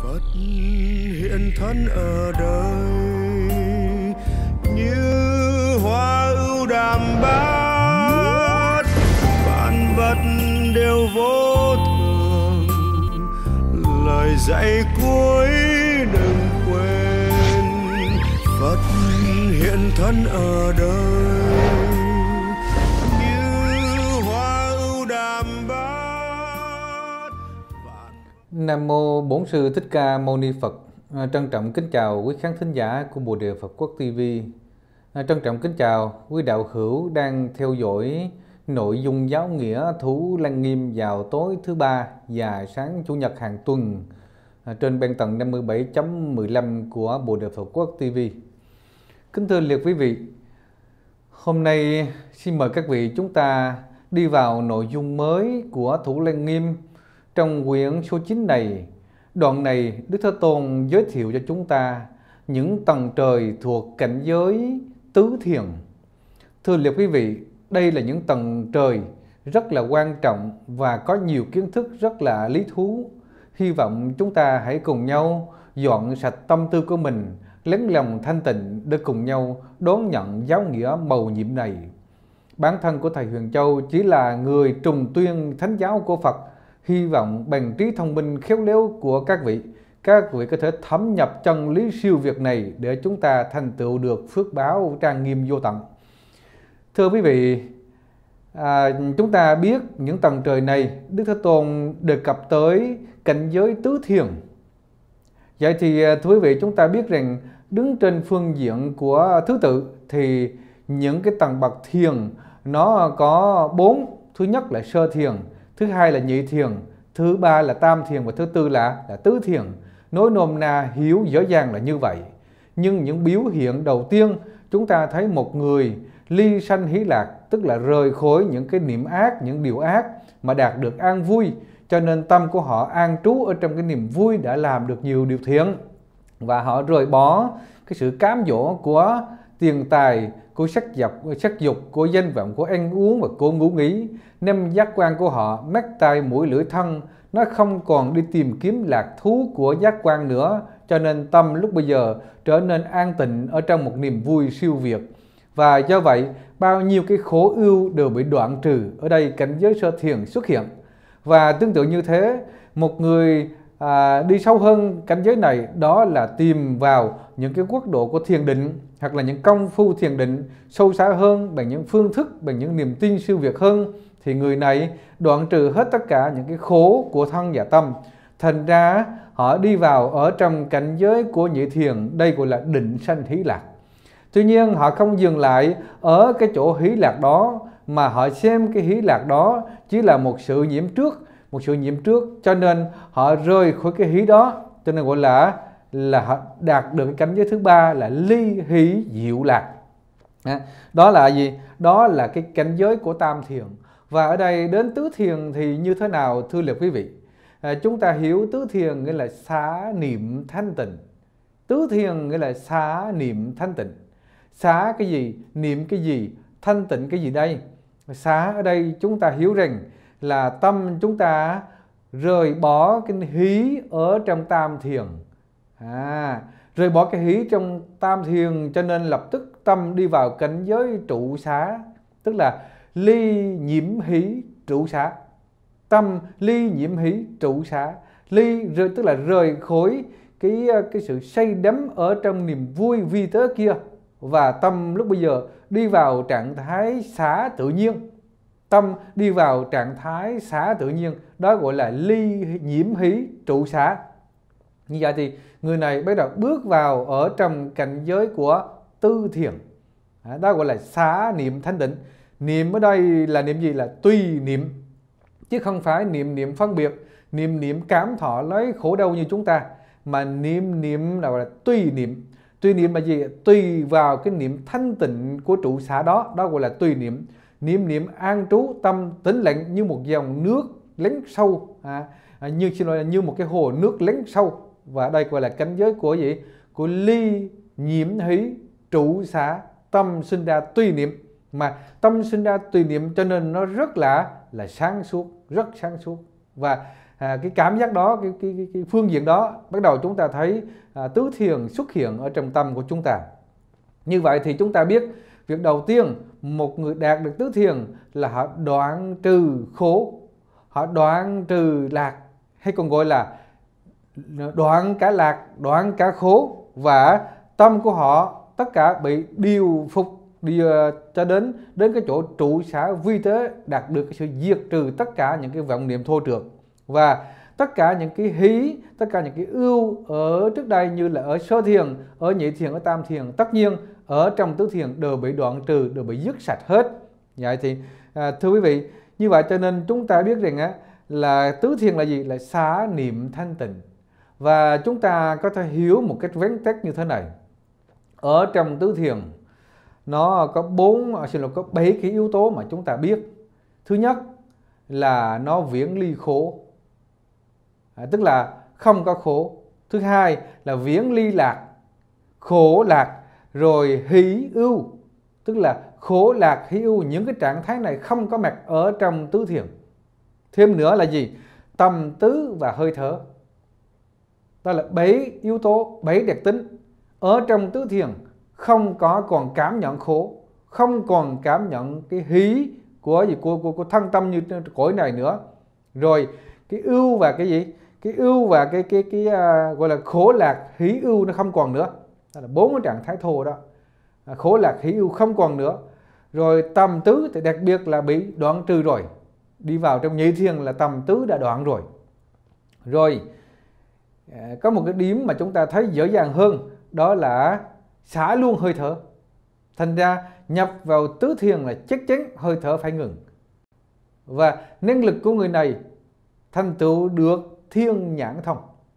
Phật hiện thân ở đời như hoa ưu đàm bát, vạn vật đều vô thường, lời dạy cuối đừng quên. Phật hiện thân ở đời như hoa ưu đàm bát. Nam mô Bổn Sư Thích Ca Mâu Ni Phật. Trân trọng kính chào quý khán thính giả của Bồ Đề Phật Quốc TV. Trân trọng kính chào quý đạo hữu đang theo dõi nội dung giáo nghĩa Thủ Lăng Nghiêm vào tối thứ Ba và sáng Chủ nhật hàng tuần trên băng tần 57.15 của Bồ Đề Phật Quốc TV. Kính thưa liệt quý vị, hôm nay xin mời các vị chúng ta đi vào nội dung mới của Thủ Lăng Nghiêm. Trong quyển số 9 này, đoạn này Đức Thế Tôn giới thiệu cho chúng ta những tầng trời thuộc cảnh giới tứ thiền. Thưa liệt quý vị, đây là những tầng trời rất là quan trọng và có nhiều kiến thức rất là lý thú. Hy vọng chúng ta hãy cùng nhau dọn sạch tâm tư của mình, lấy lòng thanh tịnh để cùng nhau đón nhận giáo nghĩa mầu nhiệm này. Bản thân của Thầy Huyền Châu chỉ là người trùng tuyên thánh giáo của Phật. Hy vọng bằng trí thông minh khéo léo của các vị có thể thấm nhập chân lý siêu việt này để chúng ta thành tựu được phước báo trang nghiêm vô tận. Thưa quý vị, chúng ta biết những tầng trời này Đức Thế Tôn đề cập tới cảnh giới tứ thiền. Vậy thì thưa quý vị, chúng ta biết rằng đứng trên phương diện của thứ tự thì những cái tầng bậc thiền nó có 4. Thứ nhất là sơ thiền, thứ hai là nhị thiền, thứ ba là tam thiền và thứ tư là tứ thiền. Nói nôm na hiểu dễ dàng là như vậy. Nhưng những biểu hiện đầu tiên chúng ta thấy một người ly sanh hỷ lạc, tức là rời khỏi những cái niệm ác, những điều ác mà đạt được an vui, cho nên tâm của họ an trú ở trong cái niềm vui đã làm được nhiều điều thiện, và họ rời bỏ cái sự cám dỗ của tiền tài, của sắc dục, của danh vọng, của ăn uống và của ngủ nghỉ. Năm giác quan của họ, mắt, tai, mũi, lưỡi, thân, nó không còn đi tìm kiếm lạc thú của giác quan nữa, cho nên tâm lúc bây giờ trở nên an tịnh ở trong một niềm vui siêu việt. Và do vậy bao nhiêu cái khổ ưu đều bị đoạn trừ. Ở đây cảnh giới sơ thiền xuất hiện. Và tương tự như thế, một người đi sâu hơn cảnh giới này, đó là tìm vào những cái quốc độ của thiền định, hoặc là những công phu thiền định sâu xa hơn, bằng những phương thức, bằng những niềm tin siêu việt hơn, thì người này đoạn trừ hết tất cả những cái khổ của thân và tâm. Thành ra họ đi vào ở trong cảnh giới của nhị thiền, đây gọi là định sanh hỷ lạc. Tuy nhiên họ không dừng lại ở cái chỗ hỷ lạc đó, mà họ xem cái hỷ lạc đó chỉ là một sự nhiễm trước, cho nên họ rời khỏi cái hỷ đó, cho nên gọi là họ đạt được cái cảnh giới thứ ba là ly hỷ diệu lạc. Đó là gì? Đó là cái cảnh giới của tam thiền. Và ở đây đến tứ thiền thì như thế nào thưa liệt quý vị? Chúng ta hiểu tứ thiền nghĩa là xá niệm thanh tịnh. Tứ thiền nghĩa là xá niệm thanh tịnh. Xá cái gì? Niệm cái gì? Thanh tịnh cái gì đây? Xá ở đây chúng ta hiểu rằng là tâm chúng ta rời bỏ cái hí ở trong tam thiền. Rời bỏ cái hí trong tam thiền, cho nên lập tức tâm đi vào cảnh giới trụ xá, tức là ly nhiễm hí trụ xá. Tâm ly nhiễm hí trụ xá, tức là rời khỏi cái sự say đắm ở trong niềm vui vi tế kia, và tâm lúc bây giờ đi vào trạng thái xá tự nhiên. Tâm đi vào trạng thái xá tự nhiên, đó gọi là ly nhiễm hí trụ xá. Như vậy thì người này bắt đầu bước vào ở trong cảnh giới của tư thiền. Đó gọi là xá niệm thanh tịnh. Niệm ở đây là niệm gì? Là tùy niệm, chứ không phải niệm phân biệt, niệm cảm thọ lấy khổ đau như chúng ta, mà niệm là gọi là tùy niệm. Tùy niệm là gì? Tùy vào cái niệm thanh tịnh của trụ xá đó, đó gọi là tùy niệm. Niệm an trú, tâm tĩnh lặng như một dòng nước lắng sâu, như một cái hồ nước lắng sâu. Và đây gọi là cảnh giới của gì? Của ly nhiễm hí trụ xá, tâm sinh ra tùy niệm. Mà tâm sinh ra tùy niệm cho nên nó rất là sáng suốt, rất sáng suốt. Và cái cảm giác đó, cái phương diện đó, bắt đầu chúng ta thấy tứ thiền xuất hiện ở trong tâm của chúng ta. Như vậy thì chúng ta biết việc đầu tiên một người đạt được tứ thiền là họ đoạn trừ khổ, họ đoạn trừ lạc, hay còn gọi là đoạn cả lạc, đoạn cả khổ, và tâm của họ tất cả bị điều phục cho đến cái chỗ trụ xá vi tế, đạt được cái sự diệt trừ tất cả những cái vọng niệm thô trượt, và tất cả những cái hí, tất cả những cái ưu ở trước đây như là ở sơ thiền, ở nhị thiền, ở tam thiền, tất nhiên ở trong tứ thiền đều bị đoạn trừ, đều bị dứt sạch hết. Vậy thì thưa quý vị, như vậy cho nên chúng ta biết rằng là tứ thiền là gì? Là xá niệm thanh tịnh. Và chúng ta có thể hiểu một cách vén tắt như thế này. Ở trong tứ thiền nó có 7 cái yếu tố mà chúng ta biết. Thứ nhất là nó viễn ly khổ, tức là không có khổ. Thứ hai là viễn ly lạc, khổ lạc, rồi hỷ ưu, tức là khổ lạc hỷ ưu, những cái trạng thái này không có mặt ở trong tứ thiền. Thêm nữa là gì? Tâm tứ và hơi thở. Đó là 7 yếu tố, 7 đặc tính. Ở trong tứ thiền không có còn cảm nhận khổ, không còn cảm nhận cái hí của thân tâm như cõi này nữa. Rồi cái ưu và cái gì? Cái ưu và cái gọi là khổ lạc hí ưu nó không còn nữa. Đó là 4 cái trạng thái thô đó. Khổ lạc hí ưu không còn nữa. Rồi tâm tứ thì đặc biệt là bị đoạn trừ rồi. Đi vào trong nhị thiền là tâm tứ đã đoạn rồi. Rồi có một cái điểm mà chúng ta thấy dễ dàng hơn, đó là xả luôn hơi thở. Thành ra nhập vào tứ thiền là chắc chắn hơi thở phải ngừng. Và năng lực của người này thành tựu được thiên nhãn thông.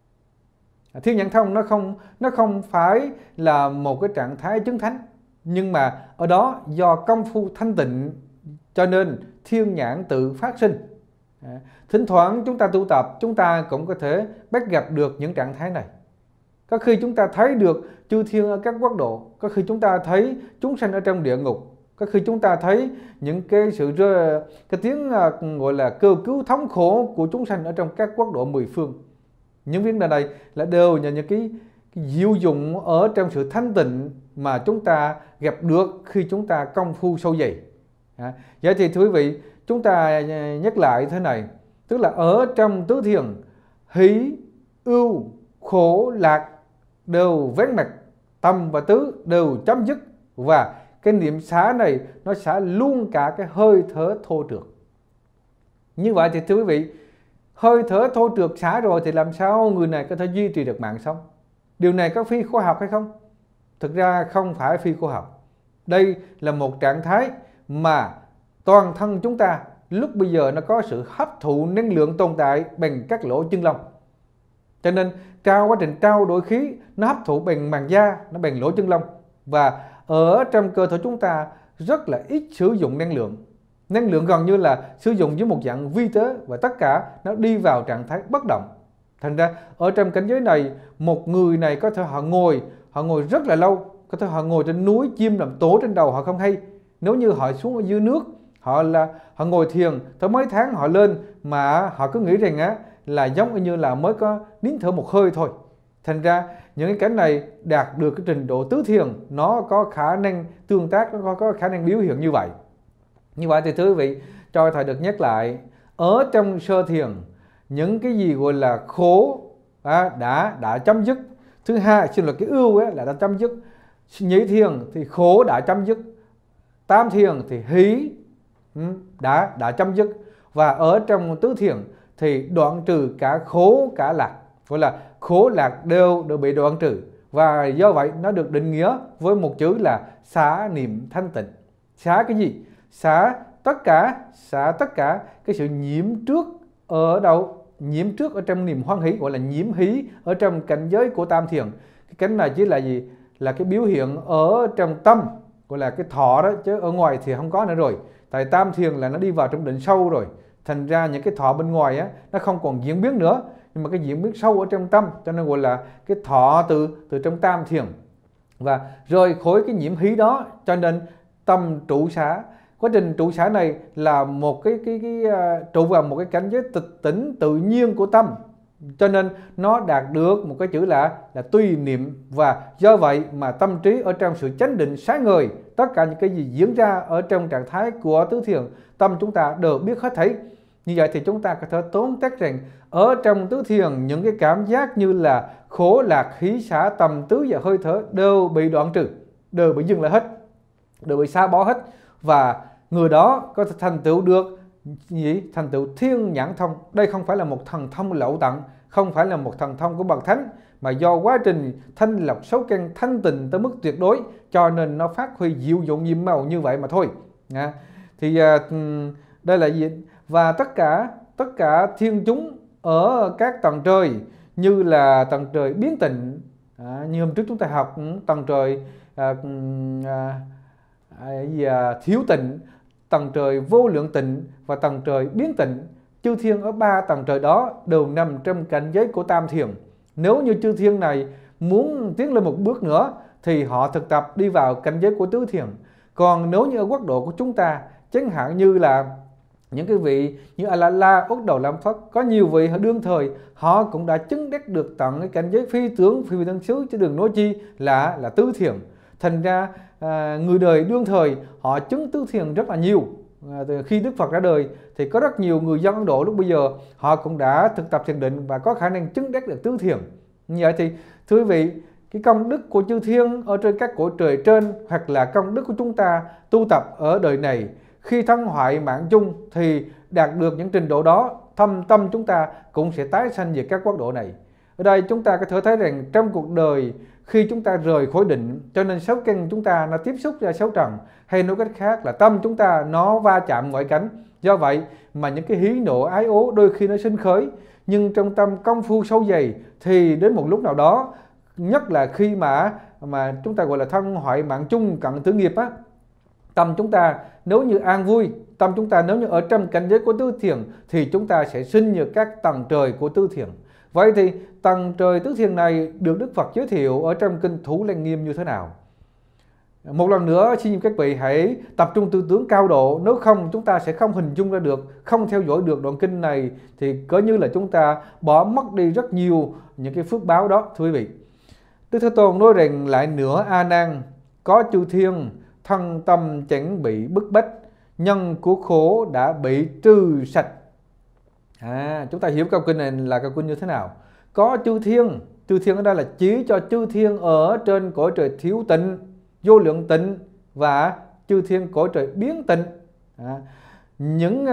Thiên nhãn thông nó không phải là một cái trạng thái chứng thánh, nhưng mà ở đó do công phu thanh tịnh cho nên thiên nhãn tự phát sinh. Thỉnh thoảng chúng ta tu tập, chúng ta cũng có thể bắt gặp được những trạng thái này. Có khi chúng ta thấy được chư thiên ở các quốc độ, có khi chúng ta thấy chúng sanh ở trong địa ngục, có khi chúng ta thấy những cái tiếng gọi là kêu cứu thống khổ của chúng sanh ở trong các quốc độ mười phương. Những vấn đề này là đều là những cái diệu dụng ở trong sự thanh tịnh mà chúng ta gặp được khi chúng ta công phu sâu dày. Vậy thì thưa quý vị, chúng ta nhắc lại thế này, tức là ở trong tứ thiền, hỷ, ưu, khổ, lạc đều vén mặt, tâm và tứ đều chấm dứt, và cái niệm xả này nó xả luôn cả cái hơi thở thô trượt. Như vậy thì thưa quý vị, hơi thở thô trượt xả rồi thì làm sao người này có thể duy trì được mạng sống? Điều này có phi khoa học hay không? Thực ra không phải phi khoa học. Đây là một trạng thái mà toàn thân chúng ta lúc bây giờ nó có sự hấp thụ năng lượng tồn tại bằng các lỗ chân lông. Cho nên quá trình trao đổi khí nó hấp thụ bằng màng da, nó bằng lỗ chân lông. Và ở trong cơ thể chúng ta rất là ít sử dụng năng lượng. Năng lượng gần như là sử dụng với một dạng vi tế, và tất cả nó đi vào trạng thái bất động. Thành ra ở trong cảnh giới này, một người này có thể họ ngồi rất là lâu, có thể họ ngồi trên núi, chim nằm tổ trên đầu họ không hay. Nếu như họ xuống ở dưới nước, họ ngồi thiền tới mấy tháng họ lên mà họ cứ nghĩ rằng là giống như là mới có nín thở một hơi thôi. Thành ra những cái cảnh này đạt được cái trình độ tứ thiền, nó có khả năng tương tác, nó có khả năng biểu hiện như vậy. Như vậy thì thưa quý vị, cho thầy được nhắc lại, ở trong sơ thiền, những cái gì gọi là khổ đã chấm dứt. Thứ hai, cái ưu là đã chấm dứt. Nhị thiền thì khổ đã chấm dứt. Tam thiền thì hỷ đã chấm dứt. Và ở trong tứ thiền thì đoạn trừ cả khổ cả lạc, gọi là khổ lạc đều bị đoạn trừ. Và do vậy nó được định nghĩa với một chữ là xả niệm thanh tịnh. Xả cái gì? Xả tất cả cái sự nhiễm trước ở đâu? Nhiễm trước ở trong niềm hoan hỷ, gọi là nhiễm hỷ ở trong cảnh giới của tam thiền. Cái cảnh này chỉ là gì? Là cái biểu hiện ở trong tâm, gọi là cái thọ đó, chứ ở ngoài thì không có nữa rồi. Tại tam thiền là nó đi vào trong định sâu rồi. Thành ra những cái thọ bên ngoài nó không còn diễn biến nữa, nhưng mà cái diễn biến sâu ở trong tâm, cho nên gọi là cái thọ từ trong tam thiền. Và rời khỏi cái nhiễm hí đó, cho nên tâm trụ xá, Quá trình trụ xả này là một trụ vào một cái cảnh giới tịch tỉnh tự nhiên của tâm, cho nên nó đạt được một cái chữ là tùy niệm. Và do vậy mà tâm trí ở trong sự chánh định sáng ngời, tất cả những cái gì diễn ra ở trong trạng thái của tứ thiền, tâm chúng ta đều biết hết thảy. Như vậy thì chúng ta có thể tóm tắt rằng ở trong tứ thiền, những cái cảm giác như là khổ lạc hỷ xả tầm tứ và hơi thở đều bị đoạn trừ, đều bị dừng lại hết, đều bị xả bỏ hết. Và người đó có thể thành tựu được thành tựu thiên nhãn thông. Đây không phải là một thần thông lậu tận, không phải là một thần thông của bậc thánh, mà do quá trình thanh lọc sáu căn thanh tịnh tới mức tuyệt đối, cho nên nó phát huy diệu dụng nhiệm màu như vậy mà thôi. Thì đây là gì? Và tất cả thiên chúng ở các tầng trời, như là tầng trời biến tịnh, như hôm trước chúng ta học tầng trời thiếu tịnh, tầng trời vô lượng tịnh và tầng trời biến tịnh. Chư thiên ở ba tầng trời đó đều nằm trong cảnh giới của tam thiền. Nếu như chư thiên này muốn tiến lên một bước nữa thì họ thực tập đi vào cảnh giới của tứ thiền. Còn nếu như ở quốc độ của chúng ta, chẳng hạn như là những cái vị như A-la-la, Úc Đầu Lam Phất, có nhiều vị ở đương thời họ cũng đã chứng đắc được tận cái cảnh giới phi tướng, phi thân xứ, chứ đừng nói chi là tứ thiền. Thành ra người đời đương thời họ chứng tứ thiền rất là nhiều. Khi Đức Phật ra đời thì có rất nhiều người dân Ấn Độ lúc bây giờ họ cũng đã thực tập thiền định và có khả năng chứng đắc được tứ thiền. Như vậy thì thưa quý vị, cái công đức của chư thiên ở trên các cõi trời trên, hoặc là công đức của chúng ta tu tập ở đời này, khi thân hoại mạng chung thì đạt được những trình độ đó, tâm chúng ta cũng sẽ tái sanh về các quốc độ này. Ở đây chúng ta có thể thấy rằng trong cuộc đời, khi chúng ta rời khỏi định, cho nên sáu căn chúng ta nó tiếp xúc ra sáu trần, hay nói cách khác là tâm chúng ta nó va chạm ngoại cảnh. Do vậy mà những cái hí nộ ái ố đôi khi nó sinh khởi, nhưng trong tâm công phu sâu dày thì đến một lúc nào đó, nhất là khi mà chúng ta gọi là thân hoại mạng chung cận tử nghiệp á, tâm chúng ta nếu như an vui, tâm chúng ta nếu như ở trong cảnh giới của tứ thiền thì chúng ta sẽ sinh như các tầng trời của tứ thiền. Vậy thì tầng trời tứ thiền này được Đức Phật giới thiệu ở trong kinh Thủ Lăng Nghiêm như thế nào? Một lần nữa xin các vị hãy tập trung tư tưởng cao độ, nếu không chúng ta sẽ không hình dung ra được, không theo dõi được đoạn kinh này thì có như là chúng ta bỏ mất đi rất nhiều những cái phước báo đó, thưa quý vị. Đức Thế Tôn nói rằng lại nữa A Nan, có chư thiên thân tâm chẳng bị bức bách, nhân của khổ đã bị trừ sạch. Chúng ta hiểu câu kinh này là câu kinh như thế nào? Có chư thiên ở đây là chỉ cho chư thiên ở trên cõi trời thiếu tịnh, vô lượng tịnh và chư thiên cõi trời biến tịnh. Những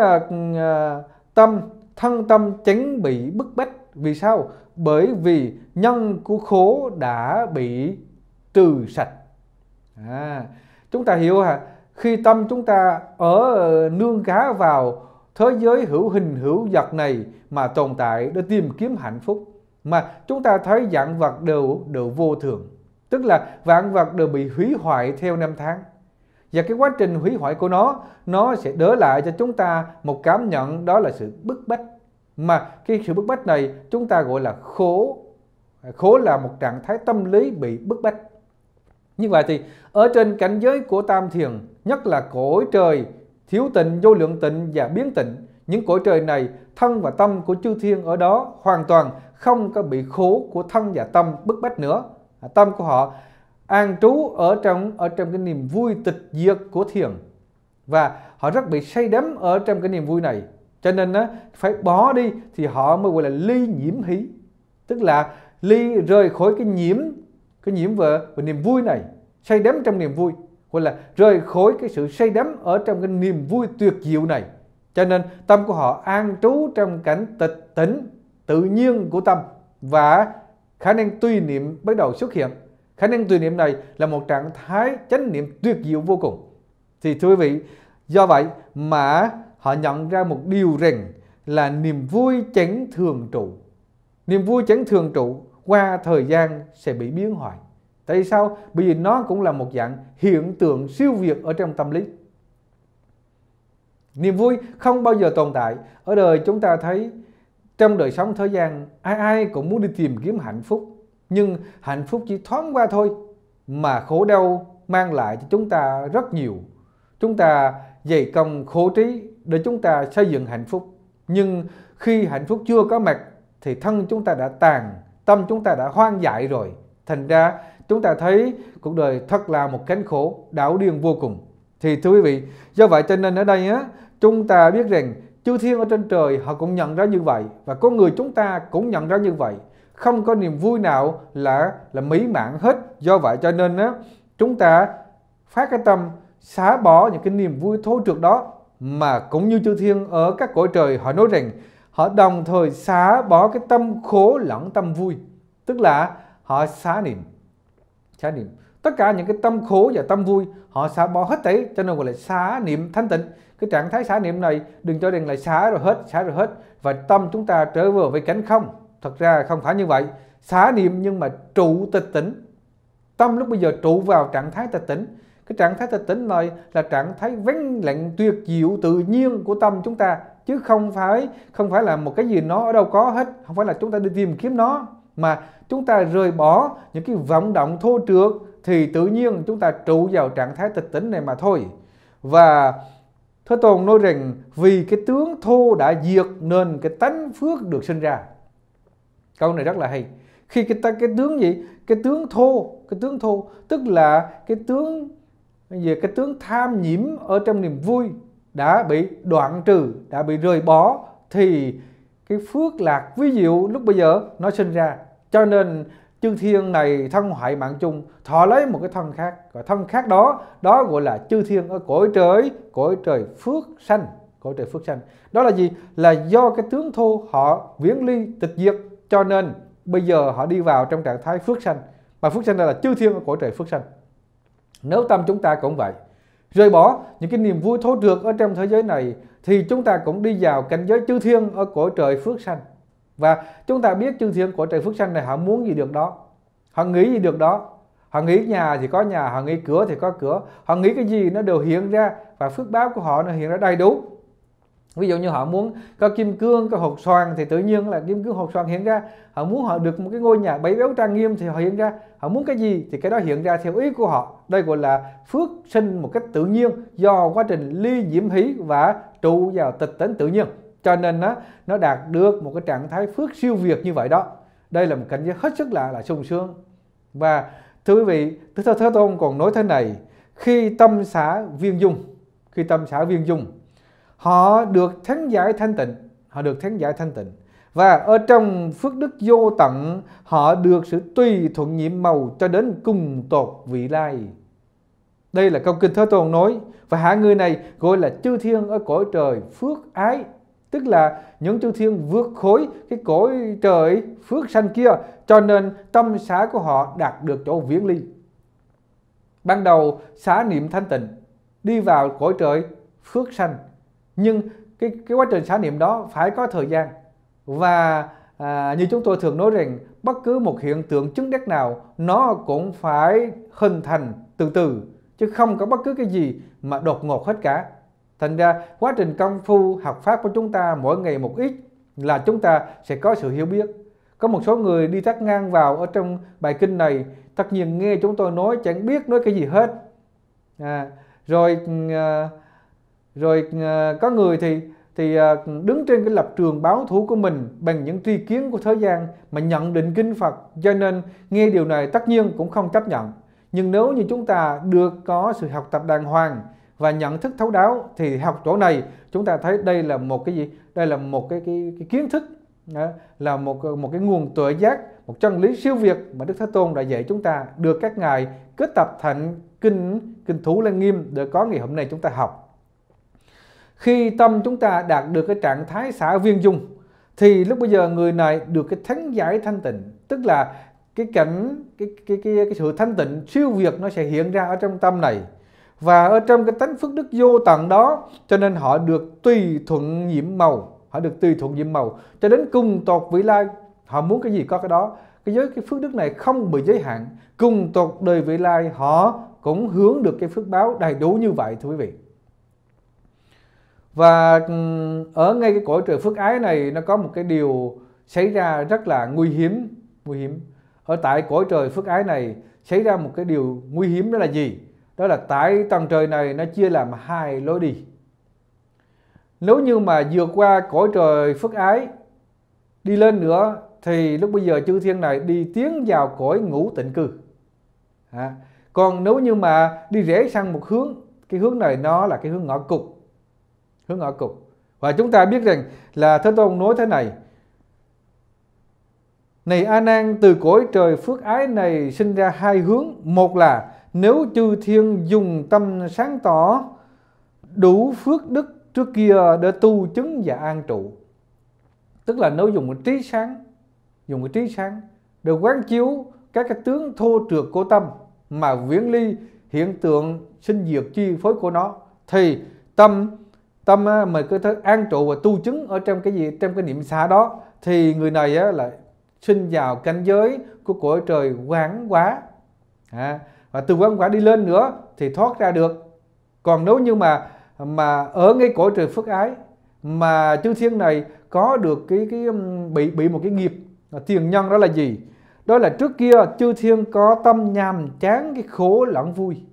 thân tâm chẳng bị bức bách. Vì sao? Bởi vì nhân của khổ đã bị trừ sạch. Chúng ta hiểu khi tâm chúng ta ở nương cá vào thế giới hữu hình hữu vật này mà tồn tại để tìm kiếm hạnh phúc, mà chúng ta thấy vạn vật đều vô thường, tức là vạn vật đều bị hủy hoại theo năm tháng, và cái quá trình hủy hoại của nó sẽ đỡ lại cho chúng ta một cảm nhận, đó là sự bức bách. Mà cái sự bức bách này chúng ta gọi là khổ. Khổ là một trạng thái tâm lý bị bức bách. Như vậy thì ở trên cảnh giới của tam thiền, nhất là cõi trời thiếu tịnh, vô lượng tịnh và biến tịnh, những cõi trời này thân và tâm của chư thiên ở đó hoàn toàn không có bị khổ của thân và tâm bức bách nữa. Tâm của họ an trú ở trong cái niềm vui tịch diệt của thiền, và họ rất bị say đắm ở trong cái niềm vui này, cho nên phải bỏ đi thì họ mới gọi là ly nhiễm hí, tức là ly rời khỏi cái nhiễm về niềm vui này, say đắm trong niềm vui, gọi là rời khỏi cái sự say đắm ở trong cái niềm vui tuyệt diệu này. Cho nên tâm của họ an trú trong cảnh tịch tỉnh tự nhiên của tâm, và khả năng tùy niệm bắt đầu xuất hiện. Khả năng tùy niệm này là một trạng thái chánh niệm tuyệt diệu vô cùng. Thì thưa quý vị, do vậy mà họ nhận ra một điều rằng là niềm vui chẳng thường trụ. Niềm vui chẳng thường trụ qua thời gian sẽ bị biến hoại. Tại sao? Bởi vì nó cũng là một dạng hiện tượng siêu việt ở trong tâm lý. Niềm vui không bao giờ tồn tại. Ở đời chúng ta thấy trong đời sống thế gian, ai cũng muốn đi tìm kiếm hạnh phúc, nhưng hạnh phúc chỉ thoáng qua thôi, mà khổ đau mang lại cho chúng ta rất nhiều. Chúng ta dày công khổ trí để chúng ta xây dựng hạnh phúc. Nhưng khi hạnh phúc chưa có mặt thì thân chúng ta đã tàn, tâm chúng ta đã hoang dại rồi. Thành ra chúng ta thấy cuộc đời thật là một cánh khổ, đảo điên vô cùng. Thì thưa quý vị, do vậy cho nên ở đây chúng ta biết rằng chư thiên ở trên trời họ cũng nhận ra như vậy, và con người chúng ta cũng nhận ra như vậy. Không có niềm vui nào là mỹ mãn hết. Do vậy cho nên chúng ta phát cái tâm xả bỏ những cái niềm vui thô trượt đó, mà cũng như chư thiên ở các cõi trời họ nói rằng họ đồng thời xả bỏ cái tâm khổ lẫn tâm vui, tức là họ xả niệm. Tất cả những cái tâm khổ và tâm vui họ xả bỏ hết thảy, cho nên gọi là xả niệm thanh tịnh. Cái trạng thái xả niệm này đừng cho rằng là xả rồi hết và tâm chúng ta trở về với cảnh không. Thật ra không phải như vậy. Xả niệm nhưng mà trụ tịch tỉnh. Tâm lúc bây giờ trụ vào trạng thái tịch tỉnh. Cái trạng thái tịch tỉnh này là trạng thái vắng lặng tuyệt diệu tự nhiên của tâm chúng ta, chứ không phải là một cái gì nó ở đâu có hết, không phải là chúng ta đi tìm kiếm nó, mà chúng ta rời bỏ những cái vọng động thô trượt thì tự nhiên chúng ta trụ vào trạng thái tịch tỉnh này mà thôi. Và Thế Tôn nói rằng vì cái tướng thô đã diệt nên cái tánh phước được sinh ra. Câu này rất là hay. Khi cái tướng gì? Cái tướng thô tức là cái tướng tham nhiễm ở trong niềm vui đã bị đoạn trừ, đã bị rời bỏ, thì cái phước lạc ví dụ lúc bây giờ nó sinh ra. Cho nên chư thiên này thân hoại mạng chung, thọ lấy một cái thân khác, và thân khác đó gọi là chư thiên ở cõi trời phước sanh. Cõi trời phước sanh đó là gì? Là do cái tướng thô họ viễn ly tịch diệt, cho nên bây giờ họ đi vào trong trạng thái phước sanh. Mà phước sanh là chư thiên ở cõi trời phước sanh. Nếu tâm chúng ta cũng vậy, rời bỏ những cái niềm vui thô trượt ở trong thế giới này, thì chúng ta cũng đi vào cảnh giới chư thiên ở cõi trời phước sanh. Và chúng ta biết chư thiên cõi trời phước sanh này họ muốn gì được đó, họ nghĩ gì được đó. Họ nghĩ nhà thì có nhà, họ nghĩ cửa thì có cửa, họ nghĩ cái gì nó đều hiện ra, và phước báo của họ nó hiện ra đầy đủ. Ví dụ như họ muốn có kim cương, có hột xoàn thì tự nhiên là kim cương hột xoàn hiện ra. Họ muốn họ được một cái ngôi nhà bảy béo trang nghiêm thì họ hiện ra. Họ muốn cái gì thì cái đó hiện ra theo ý của họ. Đây gọi là phước sinh một cách tự nhiên, do quá trình ly nhiễm hỷ và trụ vào tịch tỉnh tự nhiên. Cho nên nó đạt được một cái trạng thái phước siêu việt như vậy đó. Đây là một cảnh giới hết sức là sung sướng. Và thưa quý vị, Thế Tôn còn nói thế này: khi tâm xả viên dung, họ được thắng giải thanh tịnh, và ở trong phước đức vô tận họ được sự tùy thuận nhiệm màu cho đến cùng tột vị lai. Đây là câu kinh Thế Tôn nói. Và hạ người này gọi là chư thiên ở cõi trời phước ái, tức là những chư thiên vượt khỏi cái cõi trời phước sanh kia, cho nên tâm xả của họ đạt được chỗ viễn ly. Ban đầu xả niệm thanh tịnh, đi vào cõi trời phước sanh, nhưng cái quá trình xả niệm đó phải có thời gian. Và như chúng tôi thường nói rằng bất cứ một hiện tượng chứng đắc nào nó cũng phải hình thành từ từ, chứ không có bất cứ cái gì mà đột ngột hết cả. Thành ra quá trình công phu học pháp của chúng ta mỗi ngày một ít là chúng ta sẽ có sự hiểu biết. Có một số người đi tắt ngang vào ở trong bài kinh này, tất nhiên nghe chúng tôi nói chẳng biết nói cái gì hết. Rồi có người thì đứng trên cái lập trường báo thù của mình bằng những tri kiến của thế gian mà nhận định kinh Phật, cho nên nghe điều này tất nhiên cũng không chấp nhận. Nhưng nếu như chúng ta được có sự học tập đàng hoàng và nhận thức thấu đáo, thì học chỗ này chúng ta thấy đây là một cái gì? Đây là một cái kiến thức, là một cái nguồn tuệ giác, một chân lý siêu việt mà Đức Thế Tôn đã dạy chúng ta, được các ngài kết tập thành kinh Thủ Lăng Nghiêm để có ngày hôm nay chúng ta học. Khi tâm chúng ta đạt được cái trạng thái xả viên dung, thì lúc bây giờ người này được cái thắng giải thanh tịnh, tức là cái sự thanh tịnh siêu việt nó sẽ hiện ra ở trong tâm này. Và ở trong cái tánh phước đức vô tận đó, cho nên họ được tùy thuận nhiệm màu, cho đến cùng tột vị lai. Họ muốn cái gì có cái đó. Cái phước đức này không bị giới hạn, cùng tột đời vị lai họ cũng hướng được cái phước báo đầy đủ như vậy, thưa quý vị. Và ở ngay cái cõi trời phước ái này nó có một cái điều xảy ra rất là nguy hiểm. Ở tại cõi trời phước ái này xảy ra một cái điều nguy hiểm, đó là gì? Đó là tại tầng trời này nó chia làm hai lối đi. nếu như mà vượt qua cõi trời phước ái đi lên nữa thì lúc bây giờ chư thiên này đi tiến vào cõi ngũ tịnh cư. Còn nếu như mà đi rẽ sang một hướng, cái hướng này nó là cái hướng ngõ cụt. Hướng ngõ cụt. Và chúng ta biết rằng là Thế Tôn nói thế này: này A Nan, từ cõi trời phước ái này sinh ra hai hướng. Một là nếu chư thiên dùng tâm sáng tỏ đủ phước đức trước kia để tu chứng và an trụ. Tức là nếu dùng cái trí sáng để quán chiếu các cái tướng thô trượt của tâm mà viễn ly hiện tượng sinh diệt chi phối của nó, thì tâm mà cơ thể an trụ và tu chứng ở trong cái gì, trong cái niệm xả đó, thì người này là sinh vào cảnh giới của cõi trời quán quả. Và từ quán quả đi lên nữa thì thoát ra được. Còn nếu như mà ở ngay cõi trời phước ái mà chư thiên này có được bị một cái nghiệp tiền nhân, đó là gì? Đó là trước kia chư thiên có tâm nhàm chán cái khổ lẫn vui.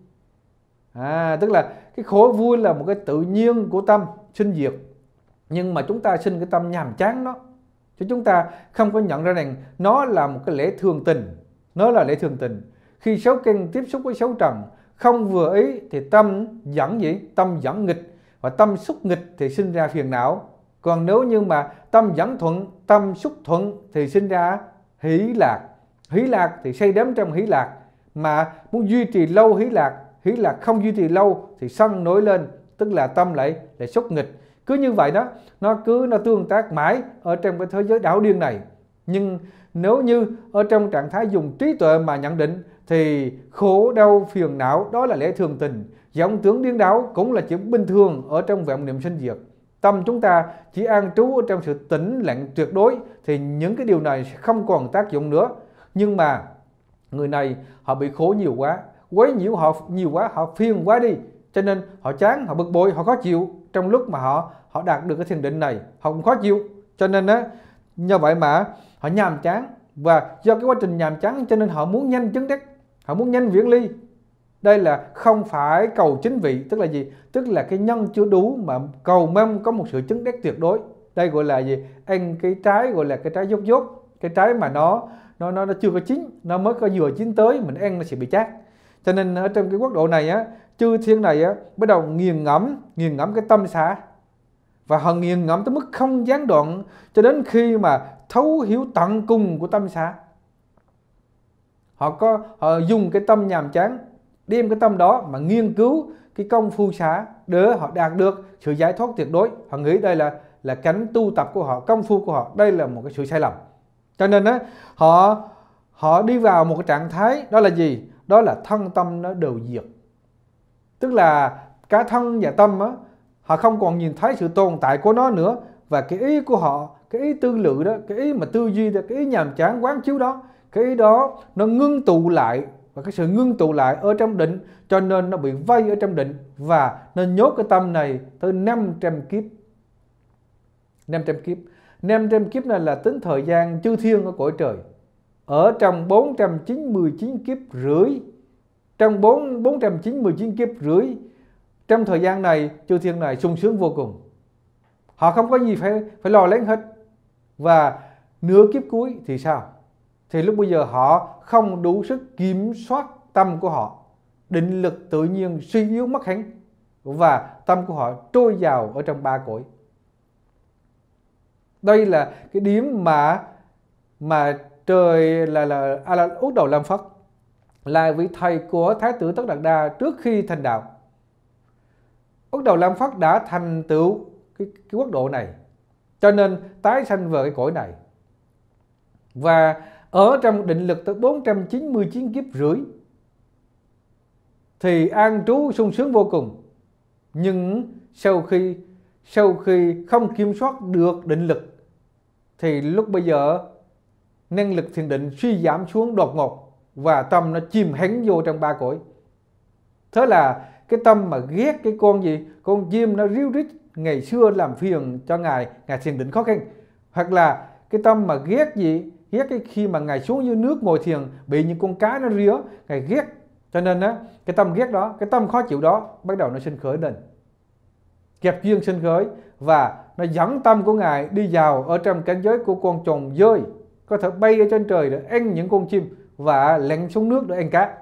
Tức là cái khổ vui là một cái tự nhiên của tâm sinh diệt, nhưng mà chúng ta sinh cái tâm nhàm chán đó, chứ chúng ta không có nhận ra rằng nó là một cái lẽ thường tình. Nó là lẽ thường tình. Khi sáu căn tiếp xúc với sáu trần không vừa ý thì tâm dẫn gì? Tâm dẫn nghịch, và tâm xúc nghịch thì sinh ra phiền não. Còn nếu như mà tâm dẫn thuận, tâm xúc thuận thì sinh ra hỷ lạc. Hỷ lạc thì say đắm trong hỷ lạc, mà muốn duy trì lâu hỷ lạc không duy trì lâu thì sân nổi lên, tức là tâm lại xúc nghịch. Cứ như vậy đó, nó tương tác mãi ở trong cái thế giới đảo điên này. Nhưng nếu như ở trong trạng thái dùng trí tuệ mà nhận định thì khổ đau phiền não đó là lẽ thường tình, vọng tưởng điên đảo cũng là chuyện bình thường ở trong vọng niệm sinh diệt. Tâm chúng ta chỉ an trú ở trong sự tĩnh lặng tuyệt đối thì những cái điều này sẽ không còn tác dụng nữa. Nhưng mà người này họ bị khổ nhiều quá, quấy nhiễu họ nhiều quá, họ phiền quá đi, cho nên họ chán, họ bực bội, họ khó chịu. Trong lúc mà họ đạt được cái thiền định này, họ cũng khó chịu, cho nên như vậy mà họ nhàm chán. Và do cái quá trình nhàm chán cho nên họ muốn nhanh chứng đắc, họ muốn nhanh viễn ly. Đây là không phải cầu chính vị, tức là gì? Tức là cái nhân chưa đủ mà cầu mong có một sự chứng đắc tuyệt đối. Đây gọi là gì? Ăn cái trái gọi là cái trái dốt dốt, cái trái mà nó chưa có chín, nó mới có vừa chín tới, mình ăn nó sẽ bị chát. Cho nên ở trong cái quốc độ này chư thiên này bắt đầu nghiền ngẫm cái tâm xả, và họ nghiền ngẫm tới mức không gián đoạn cho đến khi mà thấu hiểu tận cùng của tâm xả. Họ dùng cái tâm nhàm chán, đem cái tâm đó mà nghiên cứu cái công phu xả để họ đạt được sự giải thoát tuyệt đối. Họ nghĩ đây là cảnh tu tập của họ, công phu của họ. Đây là một cái sự sai lầm. Cho nên họ đi vào một cái trạng thái đó là gì? Đó là thân tâm nó đều diệt. Tức là cả thân và tâm họ không còn nhìn thấy sự tồn tại của nó nữa. Và cái ý của họ, cái ý tư lự đó, cái ý mà tư duy đó, cái ý nhàm chán quán chiếu đó, cái ý đó nó ngưng tụ lại. Và cái sự ngưng tụ lại ở trong định, cho nên nó bị vây ở trong định, và nên nhốt cái tâm này tới 500 kiếp. 500 kiếp. 500 kiếp này là tính thời gian chư thiên ở cõi trời. Ở trong 499 kiếp rưỡi, trong 499 kiếp rưỡi, trong thời gian này chư thiên này sung sướng vô cùng. Họ không có gì phải lo lắng hết. Và nửa kiếp cuối thì sao? Thì lúc bây giờ họ không đủ sức kiểm soát tâm của họ, định lực tự nhiên suy yếu mất hẳn, và tâm của họ trôi vào ở trong ba cõi. Đây là cái điểm mà trời là Úc Đầu Lam Phất, là vị thầy của Thái tử Tất Đạt Đa trước khi thành đạo. Úc Đầu Lam Phất đã thành tựu cái quốc độ này, cho nên tái sanh về cái cõi này. Và ở trong định lực tới 499 kiếp rưỡi thì an trú sung sướng vô cùng. Nhưng sau khi không kiểm soát được định lực thì lúc bây giờ năng lực thiền định suy giảm xuống đột ngột, và tâm nó chìm hẳn vô trong ba cõi. Thế là cái tâm mà ghét cái con chim nó ríu rít ngày xưa làm phiền cho ngài thiền định khó khăn, hoặc là cái tâm mà ghét cái khi mà ngài xuống dưới nước ngồi thiền bị những con cá nó ríu, ngài ghét. Cho nên cái tâm ghét đó, cái tâm khó chịu đó bắt đầu nó sinh khởi lên. kẹp duyên sinh khởi, và nó dẫn tâm của Ngài đi vào ở trong cảnh giới của con trồn dơi, có thể bay ở trên trời để ăn những con chim và lặn xuống nước để ăn cá.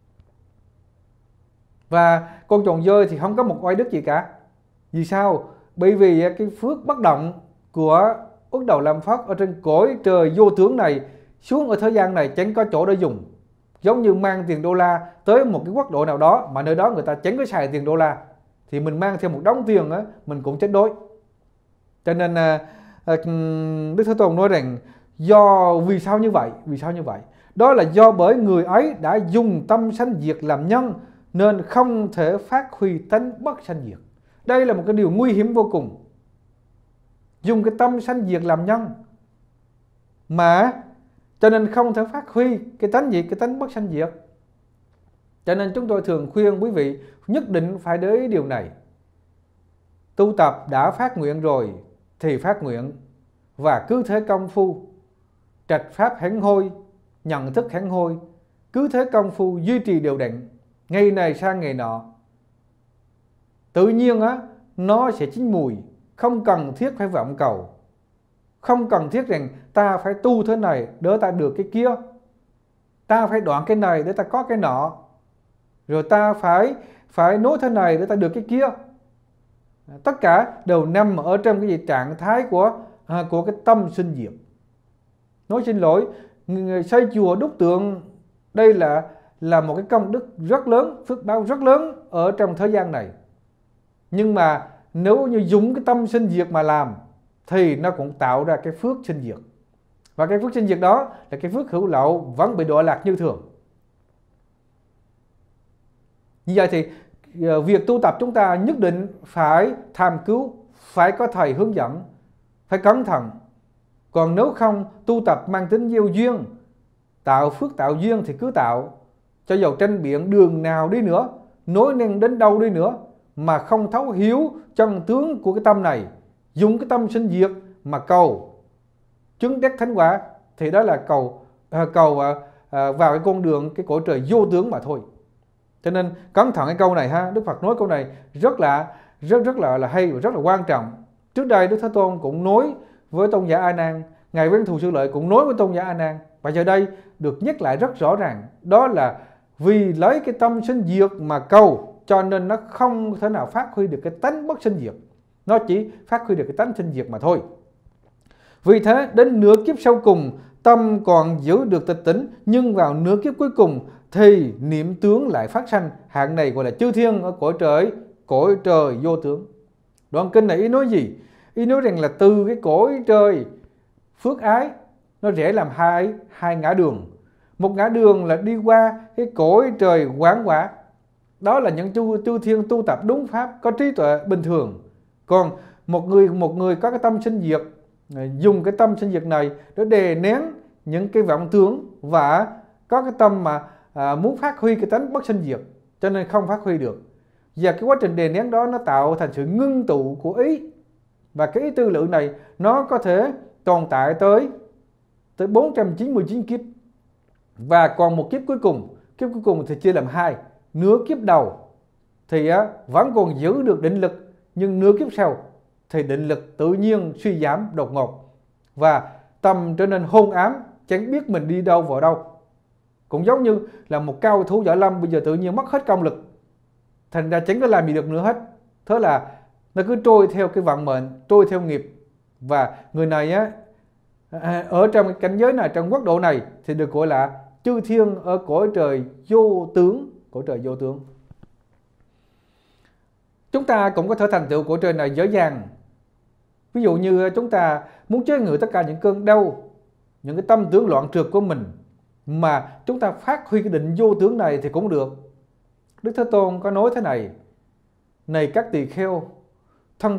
Và con trồn dơi thì không có một oai đức gì cả. Vì sao? Bởi vì cái phước bất động của Úc Đầu Lam Phất ở trên cõi trời vô tướng này xuống ở thế gian này chẳng có chỗ để dùng. Giống như mang tiền đô la tới một cái quốc độ nào đó mà nơi đó người ta chẳng có xài tiền đô la, thì mình mang theo một đống tiền á, mình cũng chết đói. Cho nên Đức Thế Tôn nói rằng vì sao như vậy? Vì sao như vậy? Đó là do bởi người ấy đã dùng tâm sanh diệt làm nhân, nên không thể phát huy tánh bất sanh diệt. Đây là một cái điều nguy hiểm vô cùng. Dùng cái tâm sanh diệt làm nhân mà cho nên không thể phát huy cái tánh gì? Cái tánh bất sanh diệt. Cho nên chúng tôi thường khuyên quý vị nhất định phải để ý điều này. Tu tập đã phát nguyện rồi thì phát nguyện, và cứ thế công phu, trạch pháp hẳn hoi, nhận thức hẳn hoi, cứ thế công phu duy trì đều đặn, ngày này sang ngày nọ, tự nhiên á nó sẽ chín mùi. Không cần thiết phải vọng cầu, không cần thiết rằng ta phải tu thế này để ta được cái kia, ta phải đoạn cái này để ta có cái nọ, rồi ta phải nói thế này để ta được cái kia. Tất cả đều nằm ở trong cái gì trạng thái của cái tâm sinh diệt. Nói xin lỗi, xây chùa đúc tượng đây là một cái công đức rất lớn, phước báo rất lớn ở trong thế gian này. Nhưng mà nếu như dùng cái tâm sinh diệt mà làm thì nó cũng tạo ra cái phước sinh diệt. Và cái phước sinh diệt đó là cái phước hữu lậu vẫn bị đọa lạc như thường. Như vậy thì việc tu tập chúng ta nhất định phải tham cứu, phải có thầy hướng dẫn, phải cẩn thận. Còn nếu không, tu tập mang tính gieo duyên, tạo phước tạo duyên thì cứ tạo, cho dầu tranh biện đường nào đi nữa, nối nên đến đâu đi nữa, mà không thấu hiểu chân tướng của cái tâm này, dùng cái tâm sinh diệt mà cầu chứng đắc thánh quả, thì đó là cầu vào cái con đường cái cõi trời vô tướng mà thôi. Cho nên cẩn thận cái câu này ha. Đức Phật nói câu này rất là hay và rất là quan trọng. Trước đây Đức Thế Tôn cũng nói với tôn giả A Nan, Ngài Văn Thù Sư Lợi cũng nói với tôn giả A Nan, và giờ đây được nhắc lại rất rõ ràng. Đó là vì lấy cái tâm sinh diệt mà cầu, cho nên nó không thể nào phát huy được cái tánh bất sinh diệt, nó chỉ phát huy được cái tánh sinh diệt mà thôi. Vì thế đến nửa kiếp sau cùng, tâm còn giữ được tịch tỉnh, nhưng vào nửa kiếp cuối cùng thì niệm tướng lại phát sanh. Hạng này gọi là chư thiên ở cõi trời vô tướng. Đoạn kinh này ý nói gì? Ý nói rằng là từ cái cõi trời phước ái nó rẽ làm hai ngã đường. Một ngã đường là đi qua cái cõi trời quán quả, đó là những chư thiên tu tập đúng pháp, có trí tuệ bình thường. Còn một người có cái tâm sinh diệt, dùng cái tâm sinh diệt này để đè nén những cái vọng tướng, và có cái tâm mà muốn phát huy cái tánh bất sinh diệt, cho nên không phát huy được. Và cái quá trình đè nén đó nó tạo thành sự ngưng tụ của ý, và cái ý tư lự này nó có thể tồn tại tới 499 kiếp. Và còn một kiếp cuối cùng thì chia làm hai. Nửa kiếp đầu thì vẫn còn giữ được định lực, nhưng nửa kiếp sau thì định lực tự nhiên suy giảm đột ngột, và tâm trở nên hôn ám, chẳng biết mình đi đâu vào đâu. Cũng giống như là một cao thủ võ lâm bây giờ tự nhiên mất hết công lực, thành ra chẳng có làm gì được nữa hết. Thế là nó cứ trôi theo cái vận mệnh, trôi theo nghiệp. Và người này ở trong cái cảnh giới này, trong quốc độ này thì được gọi là chư thiên ở cõi trời vô tướng. Cõi trời vô tướng. Chúng ta cũng có thể thành tựu cõi trời này dễ dàng. Ví dụ như chúng ta muốn chế ngự tất cả những cơn đau, những cái tâm tưởng loạn trược của mình, mà chúng ta phát huy cái định vô tướng này thì cũng được. Đức Thế Tôn có nói thế này: này các tỳ kheo, thân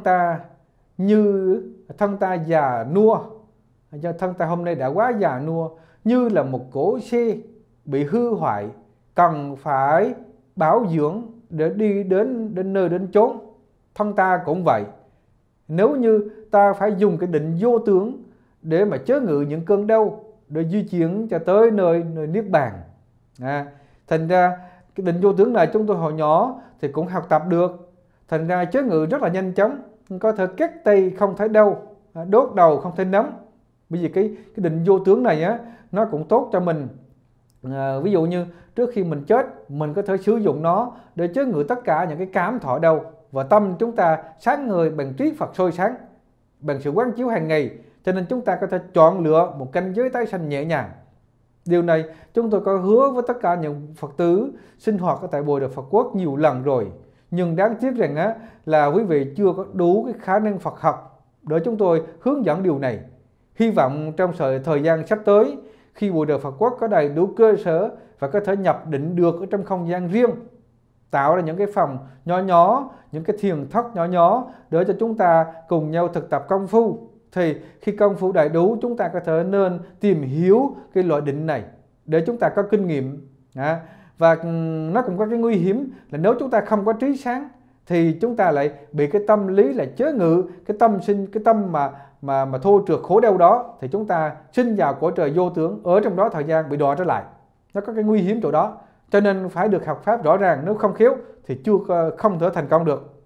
ta già nua, thân ta hôm nay đã quá già nua, như là một cỗ xe bị hư hoại, cần phải bảo dưỡng để đi đến nơi đến chốn. Thân ta cũng vậy, nếu như ta phải dùng cái định vô tướng để mà chế ngự những cơn đau, để di chuyển cho tới nơi niết bàn. Thành ra cái định vô tướng này chúng tôi hồi nhỏ thì cũng học tập được. Thành ra chế ngự rất là nhanh chóng, có thể cắt tay không thấy đau, đốt đầu không thấy nóng. Bởi vì cái định vô tướng này á, nó cũng tốt cho mình. Ví dụ như trước khi mình chết, mình có thể sử dụng nó để chế ngự tất cả những cái cảm thọ đau, và tâm chúng ta sáng ngời bằng trí Phật soi sáng, bằng sự quán chiếu hàng ngày. Cho nên chúng ta có thể chọn lựa một cảnh giới tái sanh nhẹ nhàng. Điều này chúng tôi có hứa với tất cả những Phật tử sinh hoạt ở tại Bồ Đề Phật Quốc nhiều lần rồi. Nhưng đáng tiếc rằng á, là quý vị chưa có đủ cái khả năng Phật học để chúng tôi hướng dẫn điều này. Hy vọng trong thời gian sắp tới, khi Bồ Đề Phật Quốc có đầy đủ cơ sở và có thể nhập định được ở trong không gian riêng, tạo ra những cái phòng nhỏ nhỏ, những cái thiền thất nhỏ nhỏ để cho chúng ta cùng nhau thực tập công phu. Thì khi công phu đầy đủ, chúng ta có thể nên tìm hiểu cái loại định này để chúng ta có kinh nghiệm. Và nó cũng có cái nguy hiểm là nếu chúng ta không có trí sáng thì chúng ta lại bị cái tâm lý là chế ngự, cái tâm mà thô trượt khổ đau đó, thì chúng ta sinh vào cõi trời vô tướng, ở trong đó thời gian bị đọa trở lại. Nó có cái nguy hiểm chỗ đó. Cho nên phải được học pháp rõ ràng, nếu không khéo thì không thể thành công được.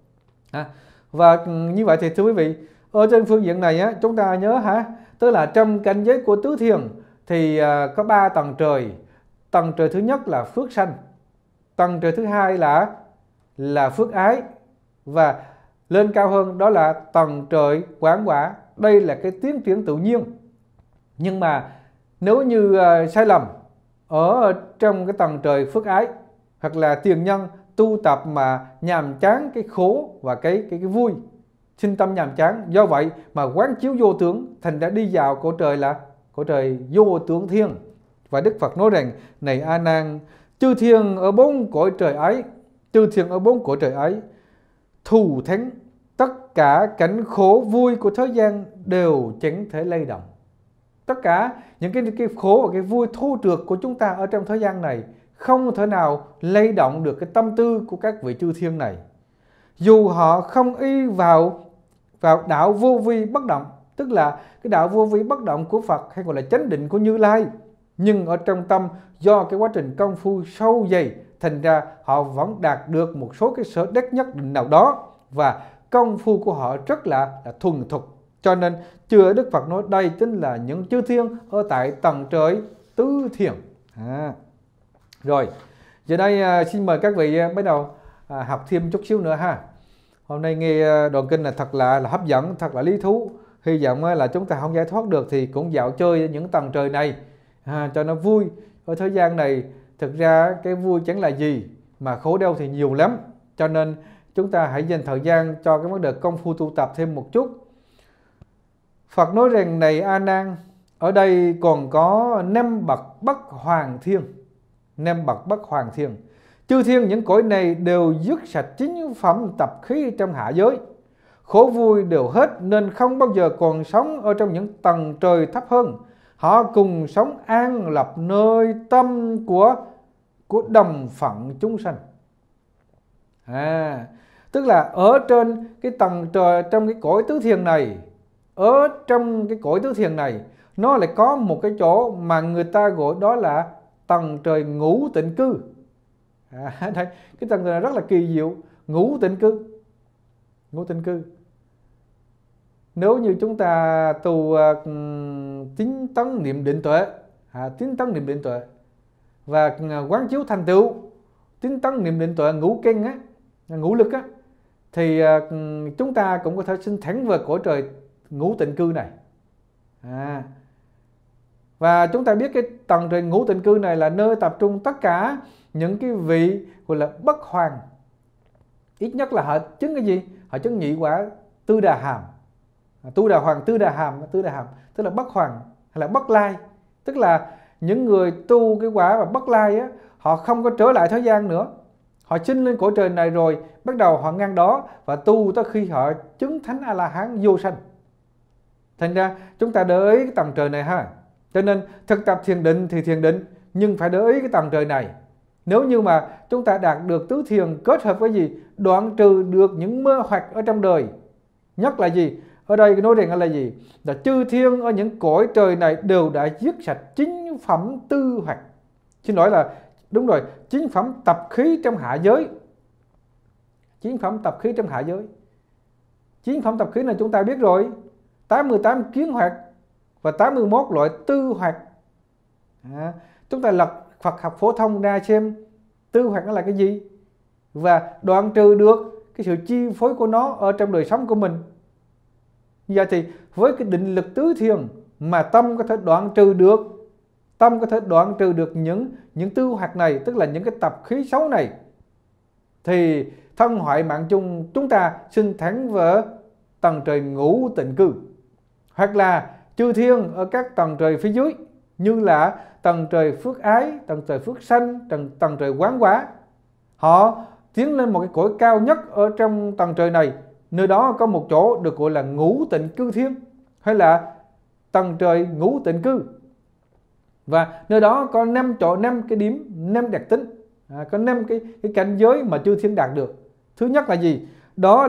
Và như vậy thì thưa quý vị, ở trên phương diện này á, chúng ta nhớ tức là trong cảnh giới của tứ thiền thì có 3 tầng trời. Tầng trời thứ nhất là phước sanh, tầng trời thứ hai là phước ái, và lên cao hơn đó là tầng trời quán quả. Đây là cái tiến triển tự nhiên. Nhưng mà nếu như sai lầm ở trong cái tầng trời phước ái, hoặc là tiền nhân tu tập mà nhàm chán cái khổ và cái vui, sinh tâm nhàm chán, do vậy mà quán chiếu vô tướng, thành ra đi vào cõi trời là cõi trời vô tướng thiên. Và Đức Phật nói rằng: này A Nan, chư thiên ở 4 cõi trời ấy, chư thiên ở 4 cõi trời ấy thù thắng, tất cả cảnh khổ vui của thế gian đều chẳng thể lay động. Tất cả những cái khổ và cái vui thô trượt của chúng ta ở trong thế gian này không thể nào lay động được cái tâm tư của các vị chư thiên này. Dù họ không y vào đạo vô vi bất động, tức là cái đạo vô vi bất động của Phật, hay gọi là chánh định của Như Lai, nhưng ở trong tâm do cái quá trình công phu sâu dày, thành ra họ vẫn đạt được một số cái sở đắc nhất định nào đó, và công phu của họ rất là thuần thục. Cho nên chưa Đức Phật nói đây chính là những chư thiên ở tại tầng trời tứ thiền. Rồi, giờ đây xin mời các vị bắt đầu học thêm chút xíu nữa ha. Hôm nay nghe đoạn kinh là thật là hấp dẫn, thật là lý thú. Hy vọng là chúng ta không giải thoát được thì cũng dạo chơi những tầng trời này cho nó vui. Ở thế gian này thực ra cái vui chẳng là gì, mà khổ đau thì nhiều lắm. Cho nên chúng ta hãy dành thời gian cho cái vấn đề công phu tu tập thêm một chút. Phật nói rằng: này A Nan, ở đây còn có 5 bậc bất hoàng thiên. 5 bậc bất hoàng thiên. Chư thiên những cõi này đều dứt sạch chính phẩm tập khí trong hạ giới. Khổ vui đều hết nên không bao giờ còn sống ở trong những tầng trời thấp hơn. Họ cùng sống an lập nơi tâm của đồng phận chúng sanh. Tức là ở trên cái tầng trời, trong cái cõi tứ thiền này, ở trong cái cõi tứ thiền này, nó lại có một cái chỗ mà người ta gọi đó là tầng trời ngũ tịnh cư. Đây, cái tầng trời này rất là kỳ diệu, ngũ tịnh cư. Ngũ tịnh cư. Nếu như chúng ta tu tín tấn niệm định tuệ, tín tấn niệm định tuệ và quán chiếu thành tựu tín tấn niệm định tuệ ngũ căn á, ngũ lực á, thì chúng ta cũng có thể sinh thẳng về cõi trời ngũ tịnh cư này. Và chúng ta biết cái tầng trời ngũ tịnh cư này là nơi tập trung tất cả những cái vị gọi là bất hoàng. Ít nhất là họ chứng cái gì? Họ chứng nhị quả tư đà hàm. Tu đà hoàng, tư đà hàm, tức là bất hoàng hay là bất lai. Tức là những người tu cái quả và bất lai á, họ không có trở lại thế gian nữa. Họ sinh lên cõi trời này rồi, bắt đầu họ ngang đó và tu tới khi họ chứng thánh A-la-hán vô sanh. Thành ra chúng ta để ý cái tầng trời này ha. Cho nên thực tập thiền định thì thiền định, nhưng phải để ý cái tầng trời này. Nếu như mà chúng ta đạt được tứ thiền kết hợp với gì? Đoạn trừ được những mơ hoặc ở trong đời. Nhất là gì? Ở đây nói rằng là gì? Là chư thiên ở những cõi trời này đều đã dứt sạch chính phẩm tư hoặc. Xin lỗi là đúng rồi, chính phẩm tập khí trong hạ giới. chiến phẩm tập khí trong hạ giới. Chiến phẩm tập khí này chúng ta biết rồi, 88 kiến hoạt và 81 loại tư hoạt. Chúng ta lật Phật học phổ thông ra xem tư hoạt nó là cái gì, và đoạn trừ được cái sự chi phối của nó ở trong đời sống của mình. Như vậy thì với cái định lực tứ thiền mà tâm có thể đoạn trừ được những tư hoạt này, tức là những cái tập khí xấu này, thì thân hoại mạng chung chúng ta sinh thẳng vỡ tầng trời ngũ tịnh cư, hoặc là chư thiên ở các tầng trời phía dưới, như là tầng trời phước ái, tầng trời phước sanh, tầng trời quán hóa. Họ tiến lên một cái cõi cao nhất ở trong tầng trời này. Nơi đó có một chỗ được gọi là ngũ tịnh cư thiên, hay là tầng trời ngũ tịnh cư. Và nơi đó có 5 cái điểm, 5 đặc tính, có 5 cái cảnh giới mà chư thiên đạt được. Thứ nhất là gì? Đó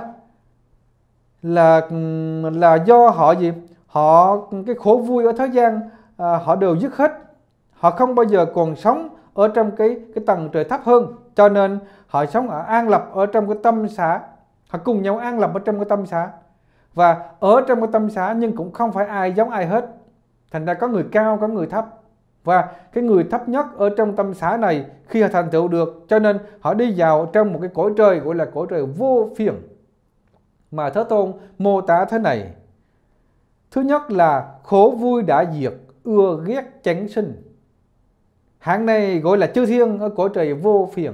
là do họ gì? Họ cái khổ vui ở thế gian họ đều dứt hết. Họ không bao giờ còn sống ở trong cái tầng trời thấp hơn, cho nên họ sống ở an lập ở trong cái tâm xã. Họ cùng nhau an lập ở trong cái tâm xã, và ở trong cái tâm xã nhưng cũng không phải ai giống ai hết. Thành ra có người cao, có người thấp, và cái người thấp nhất ở trong tâm xã này khi họ thành tựu được, cho nên họ đi vào trong một cái cõi trời gọi là cõi trời vô phiền, mà Thế Tôn mô tả thế này. Thứ nhất là khổ vui đã diệt, ưa ghét chẳng sinh. Hạng này gọi là chư thiên ở cõi trời vô phiền.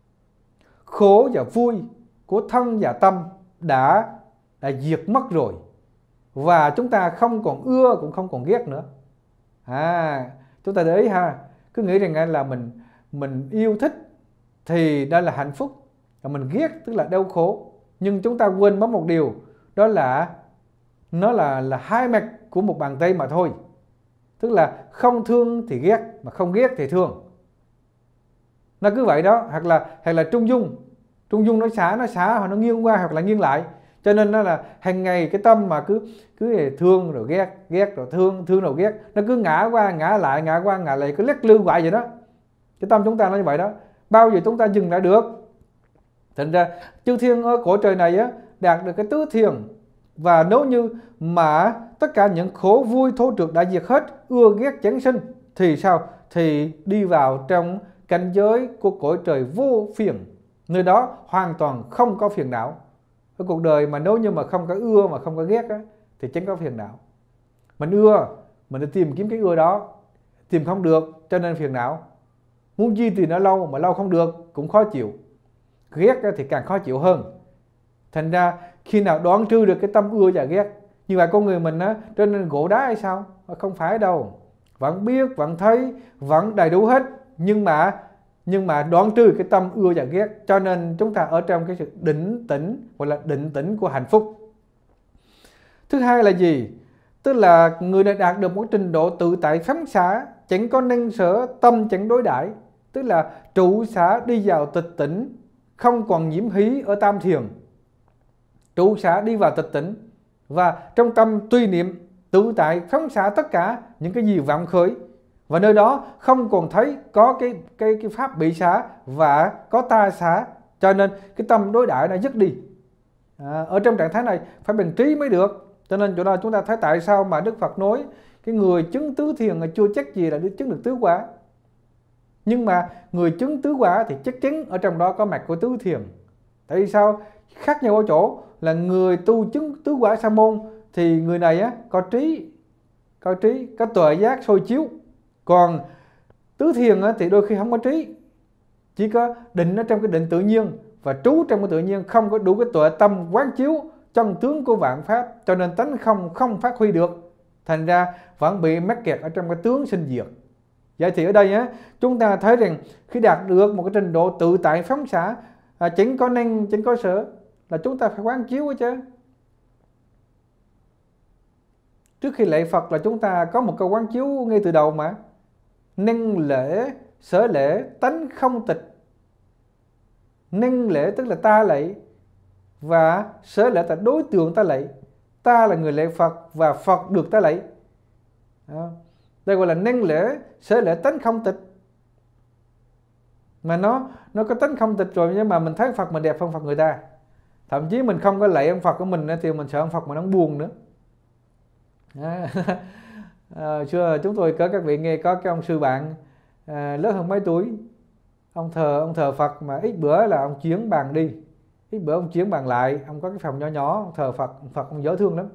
Khổ và vui của thân và tâm đã diệt mất rồi, và chúng ta không còn ưa cũng không còn ghét nữa. Chúng ta để ý ha, cứ nghĩ rằng là mình yêu thích thì đó là hạnh phúc, và mình ghét tức là đau khổ. Nhưng chúng ta quên mất một điều, đó là nó là hai mặt của một bàn tay mà thôi. Tức là không thương thì ghét, mà không ghét thì thương. Nó cứ vậy đó. Hoặc là trung dung nó xả hoặc nó nghiêng qua hoặc là nghiêng lại. Cho nên nó là hàng ngày cái tâm mà cứ thương rồi ghét rồi thương rồi ghét, nó cứ ngã qua ngã lại, cứ lắc lư hoài vậy đó. Cái tâm chúng ta nó như vậy đó, bao giờ chúng ta dừng lại được? Thành ra chư thiên ở cõi trời này đạt được cái tứ thiền, và nếu như mà tất cả những khổ vui thô trượt đã diệt hết, ưa ghét chẳng sinh, thì sao? Thì đi vào trong cảnh giới của cõi trời vô phiền. Nơi đó hoàn toàn không có phiền não. Cái cuộc đời mà nếu như mà không có ưa mà không có ghét thì chẳng có phiền não. Mình ưa, mình đi tìm kiếm cái ưa đó, tìm không được cho nên phiền não. Muốn duy trì nó lâu mà lâu không được cũng khó chịu. Ghét thì càng khó chịu hơn. Thành ra khi nào đoạn trừ được cái tâm ưa và ghét, như vậy con người mình cho nên gỗ đá hay sao? Không phải đâu. Vẫn biết, vẫn thấy, vẫn đầy đủ hết, nhưng mà đoạn trừ cái tâm ưa và ghét, cho nên chúng ta ở trong cái sự định tĩnh, gọi là định tĩnh của hạnh phúc. Thứ hai là gì? Tức là người này đạt được một trình độ tự tại phóng xả, chẳng có năng sở, tâm chẳng đối đãi. Tức là trụ xả đi vào tịch tỉnh, không còn nhiễm hí ở tam thiền. Trụ xả đi vào tịch tỉnh, và trong tâm tùy niệm, tự tại phóng xả tất cả những cái gì vọng khởi. Và nơi đó không còn thấy có cái pháp bị xả và có ta xả, cho nên cái tâm đối đãi nó dứt đi. Ở trong trạng thái này phải bằng trí mới được. Cho nên chỗ đó chúng ta thấy tại sao mà Đức Phật nói cái người chứng tứ thiền là chưa chắc gì là chứng được tứ quả. Nhưng mà người chứng tứ quả thì chắc chắn ở trong đó có mặt của tứ thiền. Tại vì sao? Khác nhau ở chỗ là người tu chứng tứ quả sa môn thì người này có trí, có tuệ giác soi chiếu. Còn tứ thiền thì đôi khi không có trí, chỉ có định ở trong cái định tự nhiên và trú trong cái tự nhiên, không có đủ cái tuệ tâm quán chiếu chân tướng của vạn pháp, cho nên tánh không phát huy được. Thành ra vẫn bị mắc kẹt ở trong cái tướng sinh diệt. Vậy thì ở đây chúng ta thấy rằng khi đạt được một cái trình độ tự tại phóng xả, chẳng có năng, chẳng có sở, là chúng ta phải quán chiếu chứ. Trước khi lạy Phật là chúng ta có một câu quán chiếu ngay từ đầu mà. Năng lễ, sở lễ, tánh không tịch. Năng lễ tức là ta lạy, và sở lễ là đối tượng ta lạy. Ta là người lạy Phật và Phật được ta lạy. Đây gọi là năng lễ, sở lễ, tánh không tịch. mà nó có tính không tịch rồi, nhưng mà mình thấy Phật mình đẹp hơn Phật người ta. Thậm chí mình không có lạy ông Phật của mình thì mình sợ ông Phật mà nó buồn nữa. Xưa chúng tôi có các vị nghe có cái ông sư bạn lớn hơn mấy tuổi, ông thờ Phật mà ít bữa là ông chuyển bàn đi, ít bữa ông chuyển bàn lại, ông có cái phòng nhỏ nhỏ thờ Phật ông dễ thương lắm.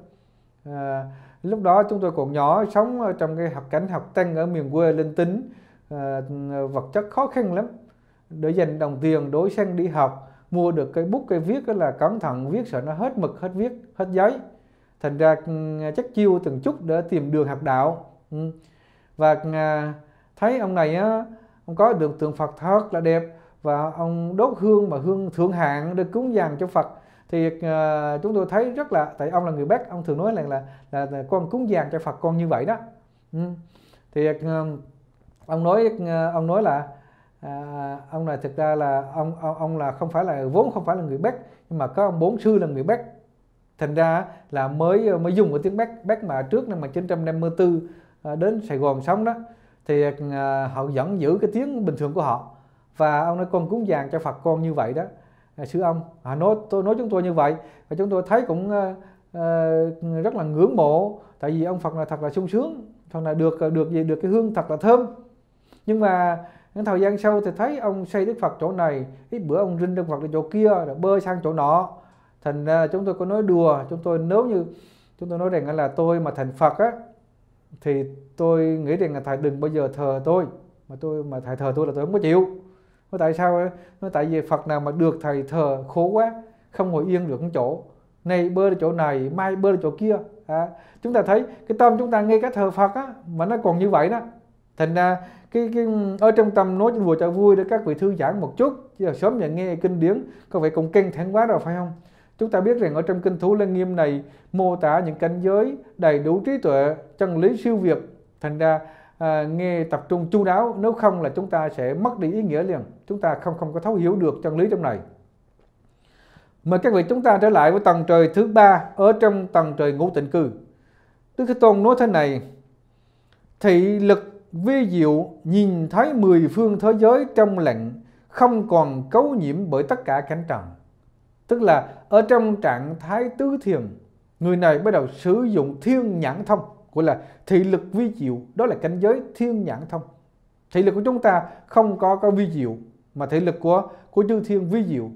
Lúc đó chúng tôi còn nhỏ, sống trong cái cảnh học tăng ở miền quê linh tính, vật chất khó khăn lắm, để dành đồng tiền đổi xăng đi học, mua được cây bút cây viết đó là cẩn thận viết sợ nó hết mực hết viết hết giấy, thành ra chắc chiêu từng chút để tìm đường học đạo. Và thấy ông này á, ông có được tượng Phật thật là đẹp, và ông đốt hương mà hương thượng hạng để cúng dường cho Phật. Thì chúng tôi thấy rất là, tại ông là người Bắc, ông thường nói là con cúng dường cho Phật con như vậy đó. Thì ông nói là ông này thực ra là ông là không phải là vốn không phải là người Bắc, nhưng mà có ông bốn sư là người Bắc, thành ra là mới dùng cái tiếng Bắc mà trước năm 1954 đến Sài Gòn sống đó, thì họ vẫn giữ cái tiếng bình thường của họ. Và ông nói con cúng dường cho Phật con như vậy đó, sư ông họ nói chúng tôi như vậy, và chúng tôi thấy cũng rất là ngưỡng mộ, tại vì ông Phật là thật là sung sướng, thật là được cái hương thật là thơm. Nhưng mà những thời gian sau thì thấy ông xây Đức Phật chỗ này, ít bữa ông rinh Đức Phật ở chỗ kia, rồi bơi sang chỗ nọ. Thành ra chúng tôi có nói đùa, nếu như chúng tôi nói rằng là tôi mà thành Phật á, thì tôi nghĩ rằng là thầy đừng bao giờ thờ tôi, mà thầy thờ tôi là tôi không có chịu. Nói tại sao? Nói tại vì Phật nào mà được thầy thờ khổ quá, không ngồi yên được một chỗ, nay bơi ở chỗ này, mai bơi ở chỗ kia. Chúng ta thấy cái tâm chúng ta nghe cái thờ Phật á, mà nó còn như vậy đó. Thành ra cái ở trong tâm nói đùa cho vui để các vị thư giãn một chút, chứ là sớm giờ nghe kinh điển có vẻ cũng căng thẳng quá rồi phải không? Chúng ta biết rằng ở trong kinh Thủ Lăng Nghiêm này mô tả những cảnh giới đầy đủ trí tuệ, chân lý siêu việt. Thành ra nghe tập trung chu đáo, nếu không là chúng ta sẽ mất đi ý nghĩa liền. Chúng ta không có thấu hiểu được chân lý trong này. Mời các vị chúng ta trở lại với tầng trời thứ 3 ở trong tầng trời ngũ tịnh cư. Đức Thế Tôn nói thế này: thị lực vi diệu, nhìn thấy 10 phương thế giới trong lặng, không còn cấu nhiễm bởi tất cả cảnh trần. Tức là ở trong trạng thái tứ thiền, người này bắt đầu sử dụng thiên nhãn thông, gọi là thị lực vi diệu. Đó là cảnh giới thiên nhãn thông. Thị lực của chúng ta không có vi diệu, mà thị lực của chư thiên vi diệu.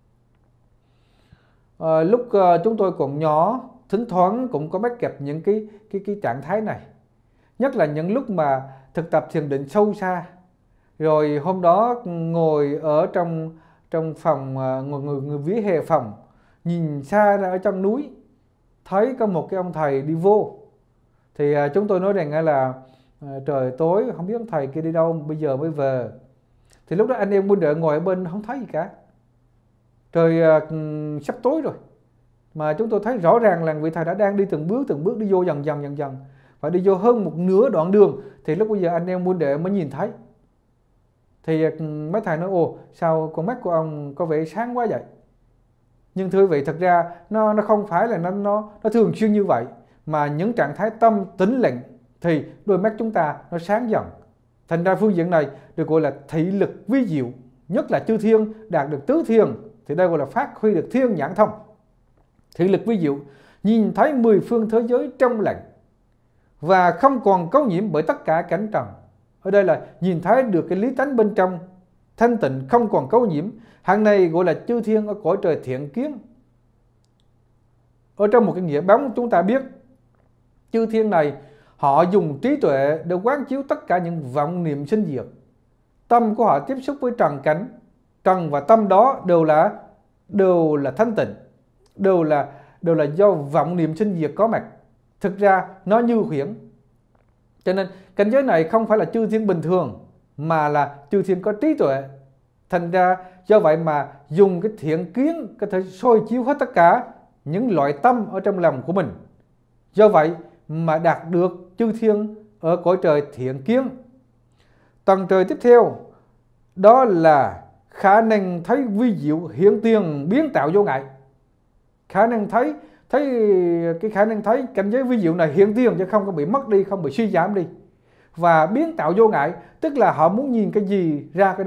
Lúc chúng tôi còn nhỏ, thỉnh thoảng cũng có bắt gặp những cái trạng thái này. Nhất là những lúc mà thực tập thiền định sâu xa. Rồi hôm đó ngồi ở trong phòng, người vía hè phòng, nhìn xa ra ở trong núi, thấy có một cái ông thầy đi vô. Thì chúng tôi nói rằng là trời tối, không biết ông thầy kia đi đâu, bây giờ mới về. Thì lúc đó anh em huynh đệ ngồi ở bên không thấy gì cả. Trời sắp tối rồi, mà chúng tôi thấy rõ ràng là vị thầy đã đang đi từng bước đi vô dần dần. Và đi vô hơn một nửa đoạn đường, thì lúc bây giờ anh em huynh đệ mới nhìn thấy. Thì mấy thầy nói: ồ, sao con mắt của ông có vẻ sáng quá vậy? Nhưng thưa quý vị, thật ra nó không phải là nó thường xuyên như vậy, mà những trạng thái tâm tĩnh lặng thì đôi mắt chúng ta nó sáng dần. Thành ra phương diện này được gọi là thị lực vi diệu. Nhất là chư thiên đạt được tứ thiền thì đây gọi là phát huy được thiên nhãn thông. Thị lực vi diệu, nhìn thấy 10 phương thế giới trong lặng và không còn cấu nhiễm bởi tất cả cảnh trần. Ở đây là nhìn thấy được cái lý tánh bên trong thanh tịnh, không còn cấu nhiễm. Hạng này gọi là chư thiên ở cõi trời thiện kiến. Ở trong một cái nghĩa bóng chúng ta biết, chư thiên này họ dùng trí tuệ để quán chiếu tất cả những vọng niệm sinh diệt. Tâm của họ tiếp xúc với trần cảnh, trần và tâm đó đều là thanh tịnh, đều là do vọng niệm sinh diệt có mặt. Thực ra nó như huyễn. Cho nên cảnh giới này không phải là chư thiên bình thường, mà là chư thiên có trí tuệ. Thành ra do vậy mà dùng cái thiện kiến có thể soi chiếu hết tất cả những loại tâm ở trong lòng của mình. Do vậy mà đạt được chư thiên ở cõi trời thiện kiến. Tầng trời tiếp theo đó là khả năng thấy vi diệu hiện tiền biến tạo vô ngại. Khả năng thấy cái khả năng thấy cảnh giới vi diệu này hiện tiền chứ không có bị mất đi, không bị suy giảm đi. Và biến tạo vô ngại tức là họ muốn nhìn cái gì ra cái đó.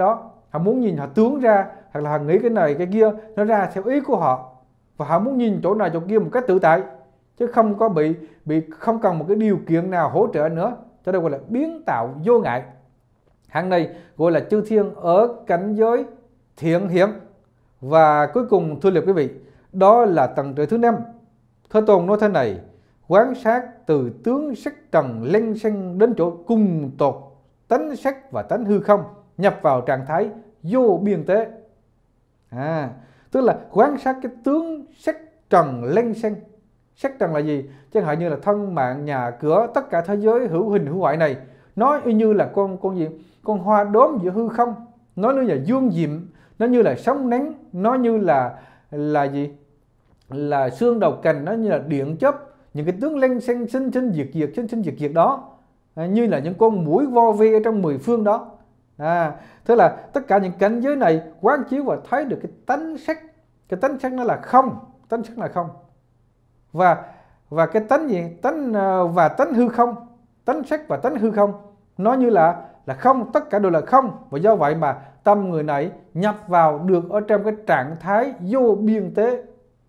họ muốn nhìn họ tướng ra, hoặc là họ nghĩ cái này cái kia nó ra theo ý của họ, và họ muốn nhìn chỗ này chỗ kia một cách tự tại, chứ không có bị không cần một cái điều kiện nào hỗ trợ nữa. Cho nên gọi là biến tạo vô ngại. Hàng này gọi là chư thiên ở cảnh giới thiện hiện. Và cuối cùng thưa liệt quý vị, đó là tầng trời thứ 5. Thế Tôn nói thế này: quán sát từ tướng sắc trần lên sinh đến chỗ cùng tột tánh sắc và tánh hư không, nhập vào trạng thái vô biên tế. Tức là quán sát cái tướng sắc trần lên sinh. Sắc trần là gì? Chẳng hạn như là thân mạng, nhà cửa, tất cả thế giới hữu hình hữu ngoại này, nó y như là con gì? Con hoa đốm giữa hư không. Nó như là dương diệm, nó như là sóng nắng, nó như là gì? Là xương đầu cành, nó như là điện chớp. Những cái tướng lên sinh sinh diệt đó, như là những con mũi vo ve ở trong 10 phương đó. Thế là tất cả những cảnh giới này quán chiếu và thấy được cái tánh sắc. Cái tánh sắc nó là không, tánh sắc là không. Và cái tánh gì? Tánh hư không, tánh sắc và tánh hư không, nó như là không, tất cả đều là không. Và do vậy mà tâm người này nhập vào được ở trong cái trạng thái vô biên tế.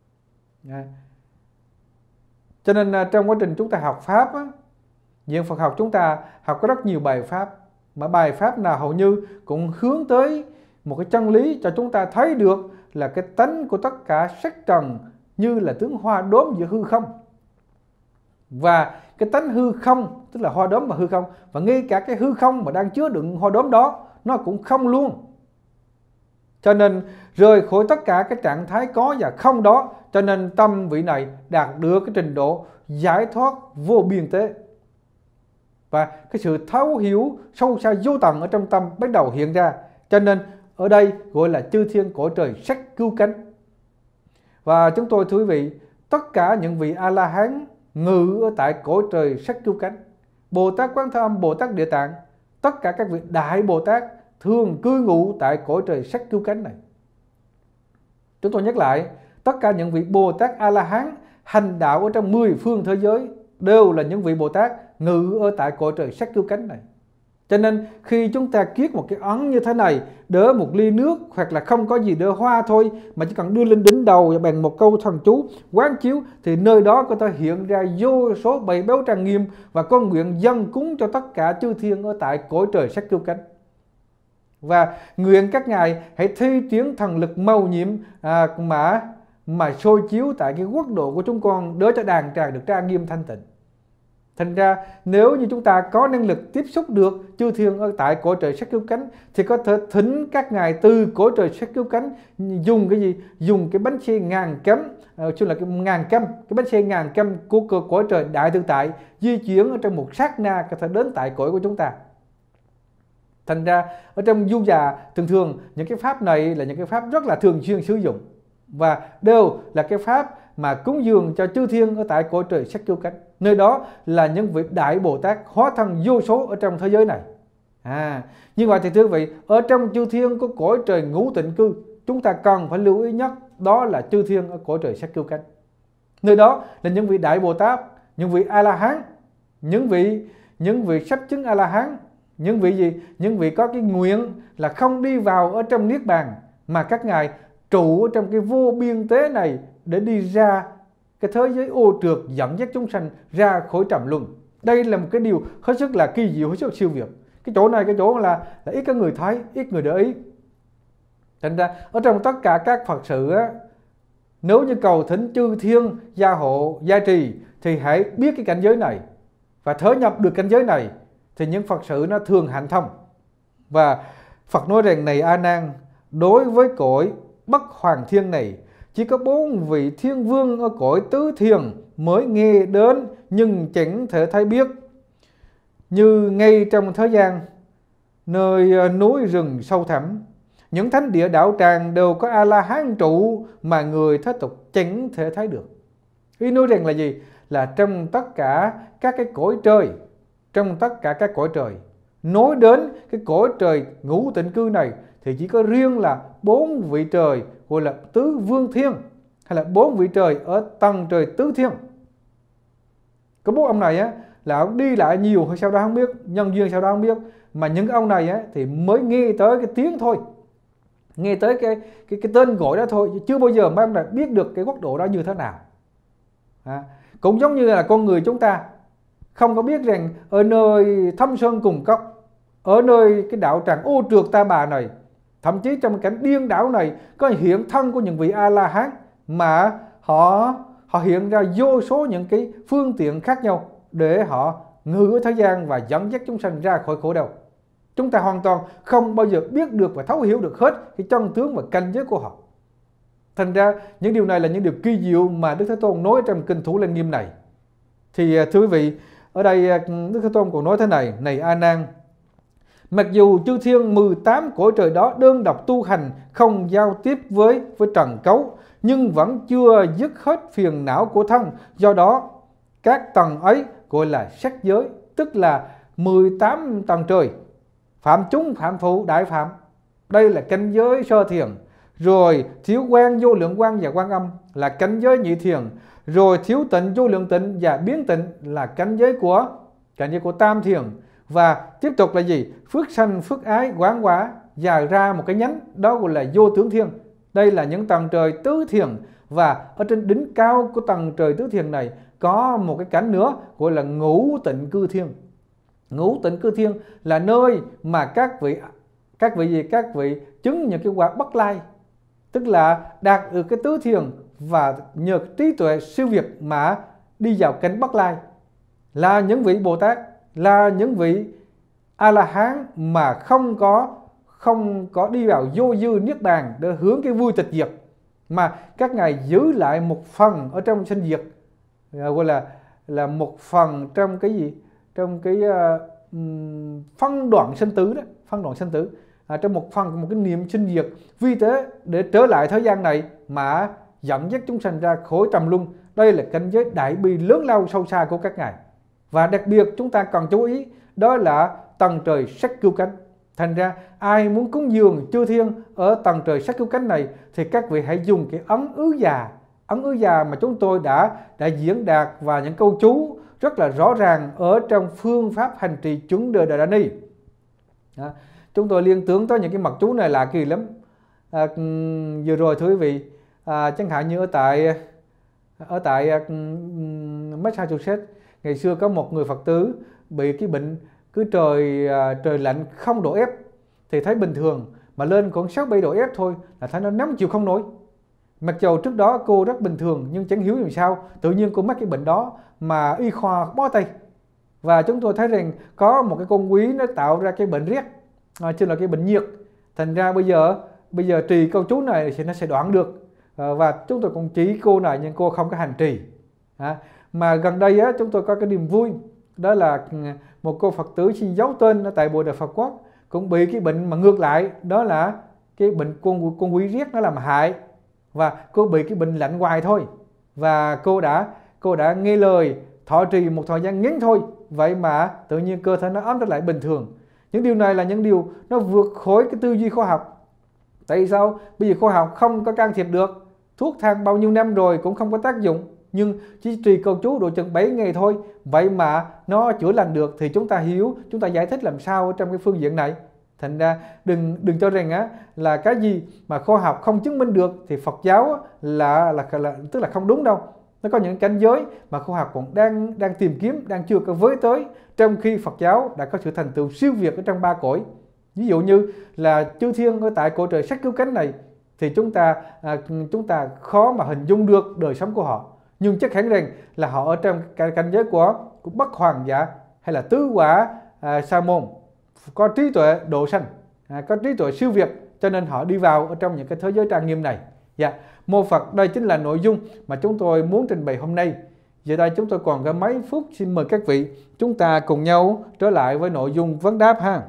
Cho nên trong quá trình chúng ta học Pháp á, Viện Phật học chúng ta học có rất nhiều bài Pháp, mà bài Pháp nào hầu như cũng hướng tới một cái chân lý cho chúng ta thấy được là cái tánh của tất cả sắc trần như là tướng hoa đốm giữa hư không. Và cái tánh hư không, tức là hoa đốm và hư không, và ngay cả cái hư không mà đang chứa đựng hoa đốm đó, nó cũng không luôn. Cho nên rời khỏi tất cả cái trạng thái có và không đó, cho nên tâm vị này đạt được cái trình độ giải thoát vô biên tế. Và cái sự thấu hiểu sâu xa vô tận ở trong tâm bắt đầu hiện ra. Cho nên ở đây gọi là chư thiên cõi trời sắc cứu cánh. Và chúng tôi thưa quý vị, tất cả những vị A-la-hán ngự ở tại cõi trời sắc cứu cánh, Bồ Tát Quán Thế Âm, Bồ Tát Địa Tạng, tất cả các vị Đại Bồ Tát thường cư ngụ tại cõi trời sắc cứu cánh này. Chúng tôi nhắc lại, tất cả những vị Bồ Tát A-la-hán hành đạo ở trong 10 phương thế giới đều là những vị Bồ Tát ngự ở tại cõi trời sắc cứu cánh này. Cho nên khi chúng ta kiết một cái ấn như thế này, đỡ một ly nước hoặc là không có gì đỡ hoa thôi, mà chỉ cần đưa lên đỉnh đầu và bằng một câu thần chú quán chiếu, thì nơi đó có thể hiện ra vô số bầy béo trang nghiêm, và con nguyện dâng cúng cho tất cả chư thiên ở tại cõi trời sắc cứu cánh. Và nguyện các ngài hãy thi triển thần lực màu nhiệm mà soi chiếu tại cái quốc độ của chúng con, đỡ cho đàn tràng được trang nghiêm thanh tịnh. Thành ra nếu như chúng ta có năng lực tiếp xúc được chư thiên ở tại cõi trời sắc cứu cánh, thì có thể thỉnh các ngài từ cõi trời sắc cứu cánh dùng cái gì? Dùng cái bánh xe ngàn cấm, chứ là cái bánh xe ngàn cấm của cõi trời đại tự tại di chuyển ở trong một sát na có thể đến tại cõi của chúng ta. Thành ra ở trong du già thường những cái pháp này là những cái pháp rất là thường xuyên sử dụng, và đều là cái pháp mà cúng dường cho chư thiên ở tại cõi trời sắc cứu cánh. Nơi đó là những vị Đại Bồ Tát hóa thân vô số ở trong thế giới này. Như vậy thì thưa quý vị, ở trong chư thiên có cõi trời ngũ tịnh cư, chúng ta cần phải lưu ý nhất đó là chư thiên ở cõi trời sắc cứu cánh. Nơi đó là những vị Đại Bồ Tát, những vị A-la-hán, những vị sắp chứng A-la-hán, những vị gì? Những vị có cái nguyện là không đi vào ở trong niết bàn, mà các ngài trụ ở trong cái vô biên tế này để đi ra cái thế giới ô trượt, dẫn dắt chúng sanh ra khỏi trầm luân. Đây là một cái điều hết sức là kỳ diệu, hết sức siêu việt. Cái chỗ này, cái chỗ là ít có người thấy, ít người để ý. Thành ra ở trong tất cả các Phật sự á, nếu như cầu thỉnh chư thiên gia hộ gia trì, thì hãy biết cái cảnh giới này và thở nhập được cảnh giới này, thì những Phật sự nó thường hạnh thông. Và Phật nói rằng: này A Nan, đối với cõi Bất Hoàng Thiên này, chỉ có 4 vị thiên vương ở cõi tứ thiền mới nghe đến nhưng chẳng thể thấy biết. Như ngay trong thế gian, nơi núi rừng sâu thẳm, những thánh địa đạo tràng đều có A-la-hán trụ mà người thế tục chẳng thể thấy được. Ý nói rằng là gì? Là trong tất cả các cái cõi trời, trong tất cả các cõi trời, nói đến cái cõi trời ngũ tịnh cư này, thì chỉ có riêng là 4 vị trời gọi là tứ vương thiên, hay là 4 vị trời ở tầng trời tứ thiên. Có 4 ông này á, là ông đi lại nhiều hay sao đó không biết, nhân duyên sao đó không biết, mà những ông này á, thì mới nghe tới cái tiếng thôi, nghe tới cái tên gọi đó thôi, chưa bao giờ mấy ông này biết được cái quốc độ đó như thế nào. Cũng giống như là con người chúng ta không có biết rằng ở nơi thâm sơn cùng cốc, ở nơi cái đạo tràng ô trượt ta bà này, thậm chí trong cảnh điên đảo này có hiện thân của những vị A-la-hán mà họ hiện ra vô số những cái phương tiện khác nhau để họ ngự ở thế gian và dẫn dắt chúng sanh ra khỏi khổ đau. Chúng ta hoàn toàn không bao giờ biết được và thấu hiểu được hết cái chân tướng và cảnh giới của họ. Thành ra những điều này là những điều kỳ diệu mà Đức Thế Tôn nói trong kinh Thủ Lăng Nghiêm này. Thì thưa quý vị, ở đây Đức Thế Tôn còn nói thế này: này A Nan, mặc dù chư thiên 18 cõi trời đó đơn độc tu hành, không giao tiếp với trần cấu, nhưng vẫn chưa dứt hết phiền não của thân. Do đó các tầng ấy gọi là sắc giới, tức là 18 tầng trời. Phạm chúng, phạm phụ, đại phạm, đây là cảnh giới sơ thiền. Rồi thiếu quan, vô lượng quan và quan âm là cảnh giới nhị thiền. Rồi thiếu tịnh, vô lượng tịnh và biến tịnh là cảnh giới của tam thiền. Và tiếp tục là gì? Phước sanh, phước ái, quán quả, dài ra một cái nhánh, đó gọi là vô tướng thiên. Đây là những tầng trời tứ thiền. Và ở trên đỉnh cao của tầng trời tứ thiền này có một cái cảnh nữa gọi là ngũ tịnh cư thiên. Ngũ tịnh cư thiên là nơi mà các vị chứng những cái quả bất lai, tức là đạt được cái tứ thiền và nhờ trí tuệ siêu việt mà đi vào cảnh bất lai, là những vị Bồ Tát, là những vị A-la-hán mà không có đi vào vô dư niết bàn để hướng cái vui tịch diệt, mà các ngài giữ lại một phần ở trong sinh diệt, gọi là một phần trong cái gì, trong cái phân đoạn sinh tử đó, phân đoạn sinh tử, trong một cái niệm sinh diệt, vì thế để trở lại thế gian này mà dẫn dắt chúng sanh ra khỏi trầm luân. Đây là cảnh giới đại bi lớn lao sâu xa của các ngài. Và đặc biệt chúng ta cần chú ý đó là tầng trời sắc cứu cánh. Thành ra ai muốn cúng dường chư thiên ở tầng trời sắc cứu cánh này thì các vị hãy dùng cái ấn ứ già mà chúng tôi đã diễn đạt và những câu chú rất là rõ ràng ở trong phương pháp hành trì chuẩn đề Đà Ni. Chúng tôi liên tưởng tới những cái mặt chú này lạ kỳ lắm. Vừa rồi thưa quý vị, chẳng hạn như ở tại Massachusetts, ngày xưa có một người Phật tử bị cái bệnh cứ trời lạnh 0 độ F thì thấy bình thường, mà lên còn 6-7 độ F thôi là thấy nó nóng chịu không nổi. Mặc dù trước đó cô rất bình thường nhưng chẳng hiểu làm sao tự nhiên cô mắc cái bệnh đó mà y khoa bó tay. Và chúng tôi thấy rằng có một cái con quý nó tạo ra cái bệnh riết, chính là cái bệnh nhiệt. Thành ra bây giờ trì câu chú này thì nó sẽ đoạn được. Và chúng tôi cũng chỉ cô này nhưng cô không có hành trì. Mà gần đây chúng tôi có cái niềm vui, đó là một cô Phật tử xin giấu tên ở tại Bồ Đề Phật Quốc cũng bị cái bệnh mà ngược lại, đó là cái bệnh con quỷ riết nó làm hại, và cô bị cái bệnh lạnh hoài thôi. Và cô đã nghe lời thọ trì một thời gian ngắn thôi, vậy mà tự nhiên cơ thể nó ấm trở lại bình thường. Những điều này là những điều nó vượt khỏi cái tư duy khoa học. Tại vì sao? Bây giờ khoa học không có can thiệp được, thuốc thang bao nhiêu năm rồi cũng không có tác dụng, nhưng chỉ trì câu chú độ chừng 7 ngày thôi, vậy mà nó chữa lành được. Thì chúng ta hiểu, chúng ta giải thích làm sao trong cái phương diện này. Thành ra đừng cho rằng là cái gì mà khoa học không chứng minh được thì Phật giáo tức là không đúng đâu. Nó có những cảnh giới mà khoa học còn đang tìm kiếm, đang chưa có với tới, trong khi Phật giáo đã có sự thành tựu siêu việt ở trong 3 cõi. Ví dụ như là chư thiên ở tại cõi trời sắc cứu cánh này thì chúng ta khó mà hình dung được đời sống của họ, nhưng chắc hẳn rằng là họ ở trong cảnh giới của bất hoàng giả hay là tứ quả sa môn, có trí tuệ độ sanh, có trí tuệ siêu việt, cho nên họ đi vào ở trong những cái thế giới trang nghiêm này. Mô Phật, đây chính là nội dung mà chúng tôi muốn trình bày hôm nay. Giờ đây chúng tôi còn có mấy phút, xin mời các vị chúng ta cùng nhau trở lại với nội dung vấn đáp ha.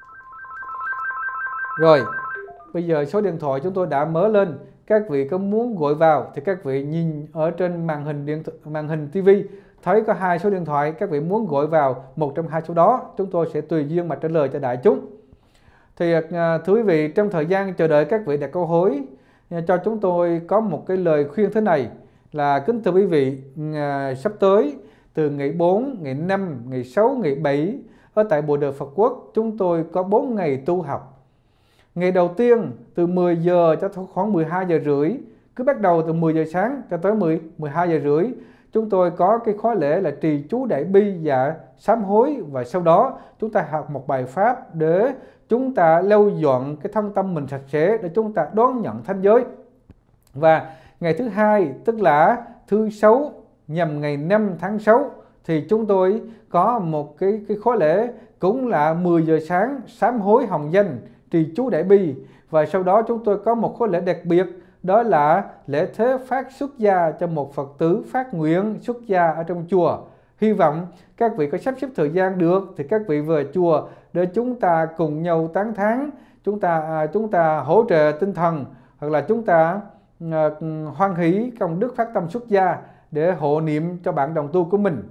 Rồi, bây giờ số điện thoại chúng tôi đã mở lên, các vị có muốn gọi vào thì các vị nhìn ở trên màn hình TV thấy có 2 số điện thoại, các vị muốn gọi vào một trong 2 số đó, chúng tôi sẽ tùy duyên mà trả lời cho đại chúng. Thì thưa quý vị, trong thời gian chờ đợi các vị đặt câu hỏi, cho chúng tôi có một cái lời khuyên thế này là: kính thưa quý vị, sắp tới từ ngày 4, ngày 5, ngày 6, ngày 7 ở tại Bồ Đề Phật Quốc chúng tôi có 4 ngày tu học. Ngày đầu tiên từ 10 giờ cho khoảng 12 giờ rưỡi, cứ bắt đầu từ 10 giờ sáng cho tới 12 giờ rưỡi, chúng tôi có cái khóa lễ là trì chú đại bi và sám hối, và sau đó chúng ta học một bài pháp để chúng ta lau dọn cái thân tâm mình sạch sẽ để chúng ta đón nhận thánh giới. Và ngày thứ hai, tức là thứ Sáu nhằm ngày 5 tháng 6, thì chúng tôi có một cái khóa lễ cũng là 10 giờ sáng sám hối hồng danh, trì chú đại bi, và sau đó chúng tôi có một khóa lễ đặc biệt, đó là lễ thế phát xuất gia cho một Phật tử phát nguyện xuất gia ở trong chùa. Hy vọng các vị có sắp xếp thời gian được thì các vị về chùa để chúng ta cùng nhau tán thán, chúng ta hỗ trợ tinh thần, hoặc là chúng ta hoan hỷ công đức phát tâm xuất gia để hộ niệm cho bạn đồng tu của mình.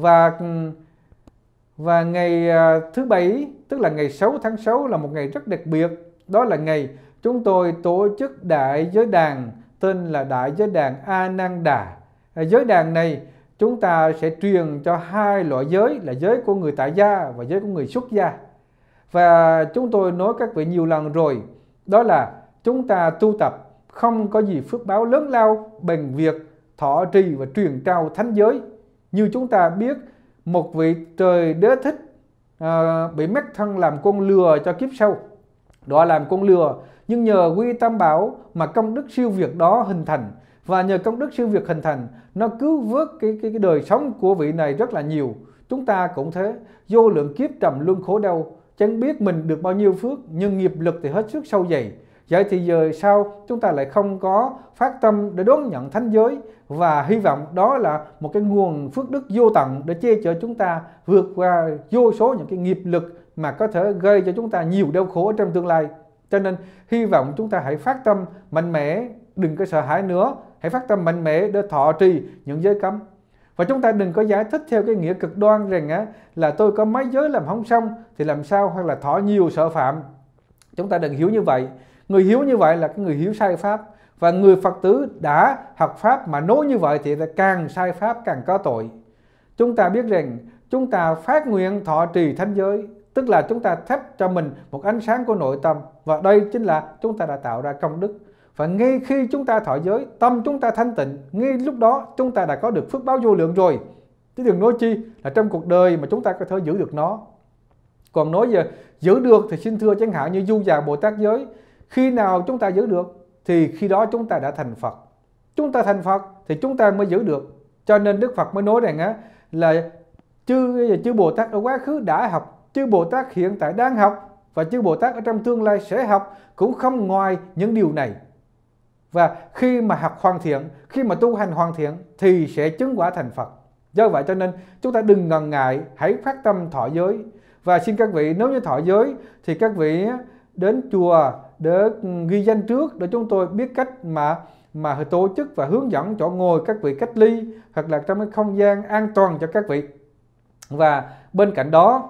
Và ngày thứ Bảy, tức là ngày 6 tháng 6 là một ngày rất đặc biệt. Đó là ngày chúng tôi tổ chức đại giới đàn, tên là Đại Giới Đàn A Nan Đà. Giới đàn này chúng ta sẽ truyền cho hai loại giới, là giới của người tại gia và giới của người xuất gia. Và chúng tôi nói các vị nhiều lần rồi, đó là chúng ta tu tập không có gì phước báo lớn lao bằng việc thọ trì và truyền trao thánh giới. Như chúng ta biết, một vị trời đế thích bị mất thân làm con lừa cho kiếp sau, đó làm con lừa, nhưng nhờ quy tam bảo mà công đức siêu việt đó hình thành, và nhờ công đức siêu việt hình thành nó cứu vớt cái đời sống của vị này rất là nhiều. Chúng ta cũng thế, vô lượng kiếp trầm luân khổ đau, chẳng biết mình được bao nhiêu phước, nhưng nghiệp lực thì hết sức sâu dày. Vậy thì giờ sao chúng ta lại không có phát tâm để đón nhận thánh giới, và hy vọng đó là một cái nguồn phước đức vô tận để che chở chúng ta vượt qua vô số những cái nghiệp lực mà có thể gây cho chúng ta nhiều đau khổ trong tương lai. Cho nên hy vọng chúng ta hãy phát tâm mạnh mẽ, đừng có sợ hãi nữa, hãy phát tâm mạnh mẽ để thọ trì những giới cấm. Và chúng ta đừng có giải thích theo cái nghĩa cực đoan rằng là tôi có mấy giới làm không xong thì làm sao, hoặc là thọ nhiều sợ phạm. Chúng ta đừng hiểu như vậy. Người hiểu như vậy là cái người hiểu sai pháp, và người Phật tử đã học pháp mà nói như vậy thì càng sai pháp càng có tội. Chúng ta biết rằng chúng ta phát nguyện thọ trì thánh giới, tức là chúng ta thắp cho mình một ánh sáng của nội tâm, và đây chính là chúng ta đã tạo ra công đức. Và ngay khi chúng ta thọ giới, tâm chúng ta thanh tịnh, ngay lúc đó chúng ta đã có được phước báo vô lượng rồi. Chứ đừng nói chi là trong cuộc đời mà chúng ta có thể giữ được nó. Còn nói giờ giữ được thì xin thưa, chẳng hạn như Du Già Bồ Tát giới, khi nào chúng ta giữ được thì khi đó chúng ta đã thành Phật. Chúng ta thành Phật thì chúng ta mới giữ được. Cho nên Đức Phật mới nói rằng là chư Bồ Tát ở quá khứ đã học, chư Bồ Tát hiện tại đang học, và chư Bồ Tát ở trong tương lai sẽ học, cũng không ngoài những điều này. Và khi mà học hoàn thiện, khi mà tu hành hoàn thiện thì sẽ chứng quả thành Phật. Do vậy cho nên chúng ta đừng ngần ngại, hãy phát tâm thọ giới. Và xin các vị, nếu như thọ giới thì các vị đến chùa để ghi danh trước, để chúng tôi biết cách mà tổ chức và hướng dẫn chỗ ngồi các vị cách ly, hoặc là trong cái không gian an toàn cho các vị. Và bên cạnh đó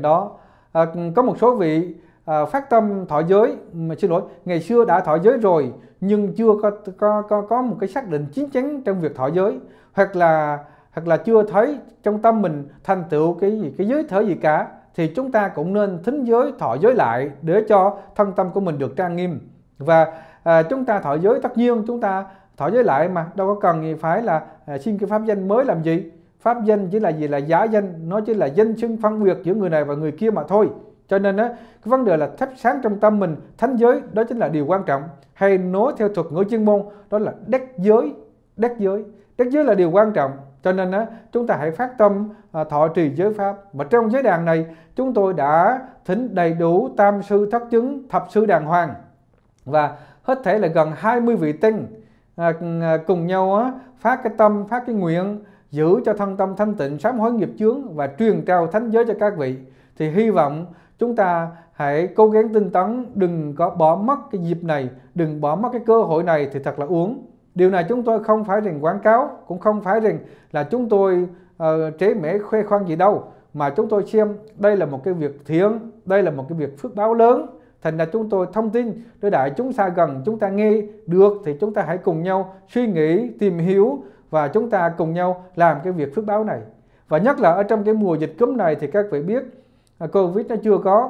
có một số vị phát tâm thọ giới, mà xin lỗi, ngày xưa đã thọ giới rồi nhưng chưa có một cái xác định chín chắn trong việc thọ giới, hoặc là chưa thấy trong tâm mình thành tựu cái giới thể gì cả, thì chúng ta cũng nên thính giới, thọ giới lại để cho thân tâm của mình được trang nghiêm. Và chúng ta thọ giới, tất nhiên chúng ta thọ giới lại mà đâu có cần gì phải là xin cái pháp danh mới làm gì. Pháp danh chỉ là gì, là giả danh, nó chỉ là danh xưng phân biệt giữa người này và người kia mà thôi. Cho nên cái vấn đề là thắp sáng trong tâm mình thánh giới, đó chính là điều quan trọng. Hay nói theo thuật ngữ chuyên môn, đó là đắc giới. Đắc giới là điều quan trọng. Cho nên chúng ta hãy phát tâm thọ trì giới pháp. Và trong giới đàn này chúng tôi đã thỉnh đầy đủ tam sư thất chứng, thập sư đàng hoàng, và hết thể là gần 20 vị tinh cùng nhau phát cái tâm, phát cái nguyện giữ cho thân tâm thanh tịnh, sám hối nghiệp chướng và truyền trao thánh giới cho các vị. Thì hy vọng chúng ta hãy cố gắng tinh tấn, đừng có bỏ mất cái dịp này, đừng bỏ mất cái cơ hội này thì thật là uổng. Điều này chúng tôi không phải rằng quảng cáo, cũng không phải rằng là chúng tôi trễ mẽ khoe khoang gì đâu, mà chúng tôi xem đây là một cái việc thiện, đây là một cái việc phước báo lớn. Thành ra chúng tôi thông tin để đại chúng xa gần chúng ta nghe được, thì chúng ta hãy cùng nhau suy nghĩ, tìm hiểu, và chúng ta cùng nhau làm cái việc phước báo này. Và nhất là ở trong cái mùa dịch cúm này thì các vị biết Covid nó chưa có,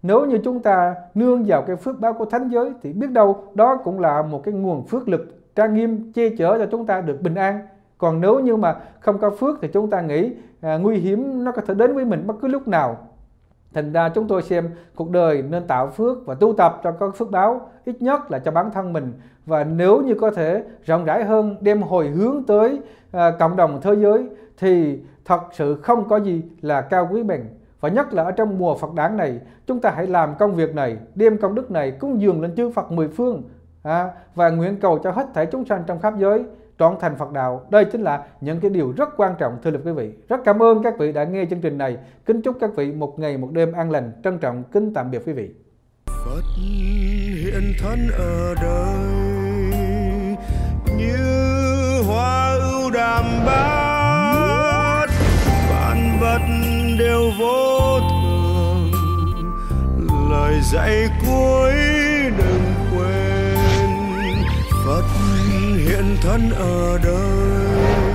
Nếu như chúng ta nương vào cái phước báo của thánh giới thì biết đâu đó cũng là một cái nguồn phước lực trang nghiêm che chở cho chúng ta được bình an. Còn nếu như mà không có phước thì chúng ta nghĩ nguy hiểm nó có thể đến với mình bất cứ lúc nào. Thành ra chúng tôi xem cuộc đời nên tạo phước và tu tập cho có phước báo, ít nhất là cho bản thân mình. Và nếu như có thể rộng rãi hơn, đem hồi hướng tới cộng đồng thế giới thì thật sự không có gì là cao quý bằng. Và nhất là ở trong mùa Phật đản này, chúng ta hãy làm công việc này, đem công đức này cúng dường lên chư Phật mười phương và nguyện cầu cho hết thảy chúng sanh trong khắp giới trọn thành Phật đạo. Đây chính là những cái điều rất quan trọng, thưa quý vị. Rất cảm ơn các vị đã nghe chương trình này. Kính chúc các vị một ngày một đêm an lành. Trân trọng kính tạm biệt quý vị. Phật hiện thân ở đời như hoa ưu đàm bát, vạn vật đều vô thường, lời dạy cuối đừng quên. Phật hiện thân ở đời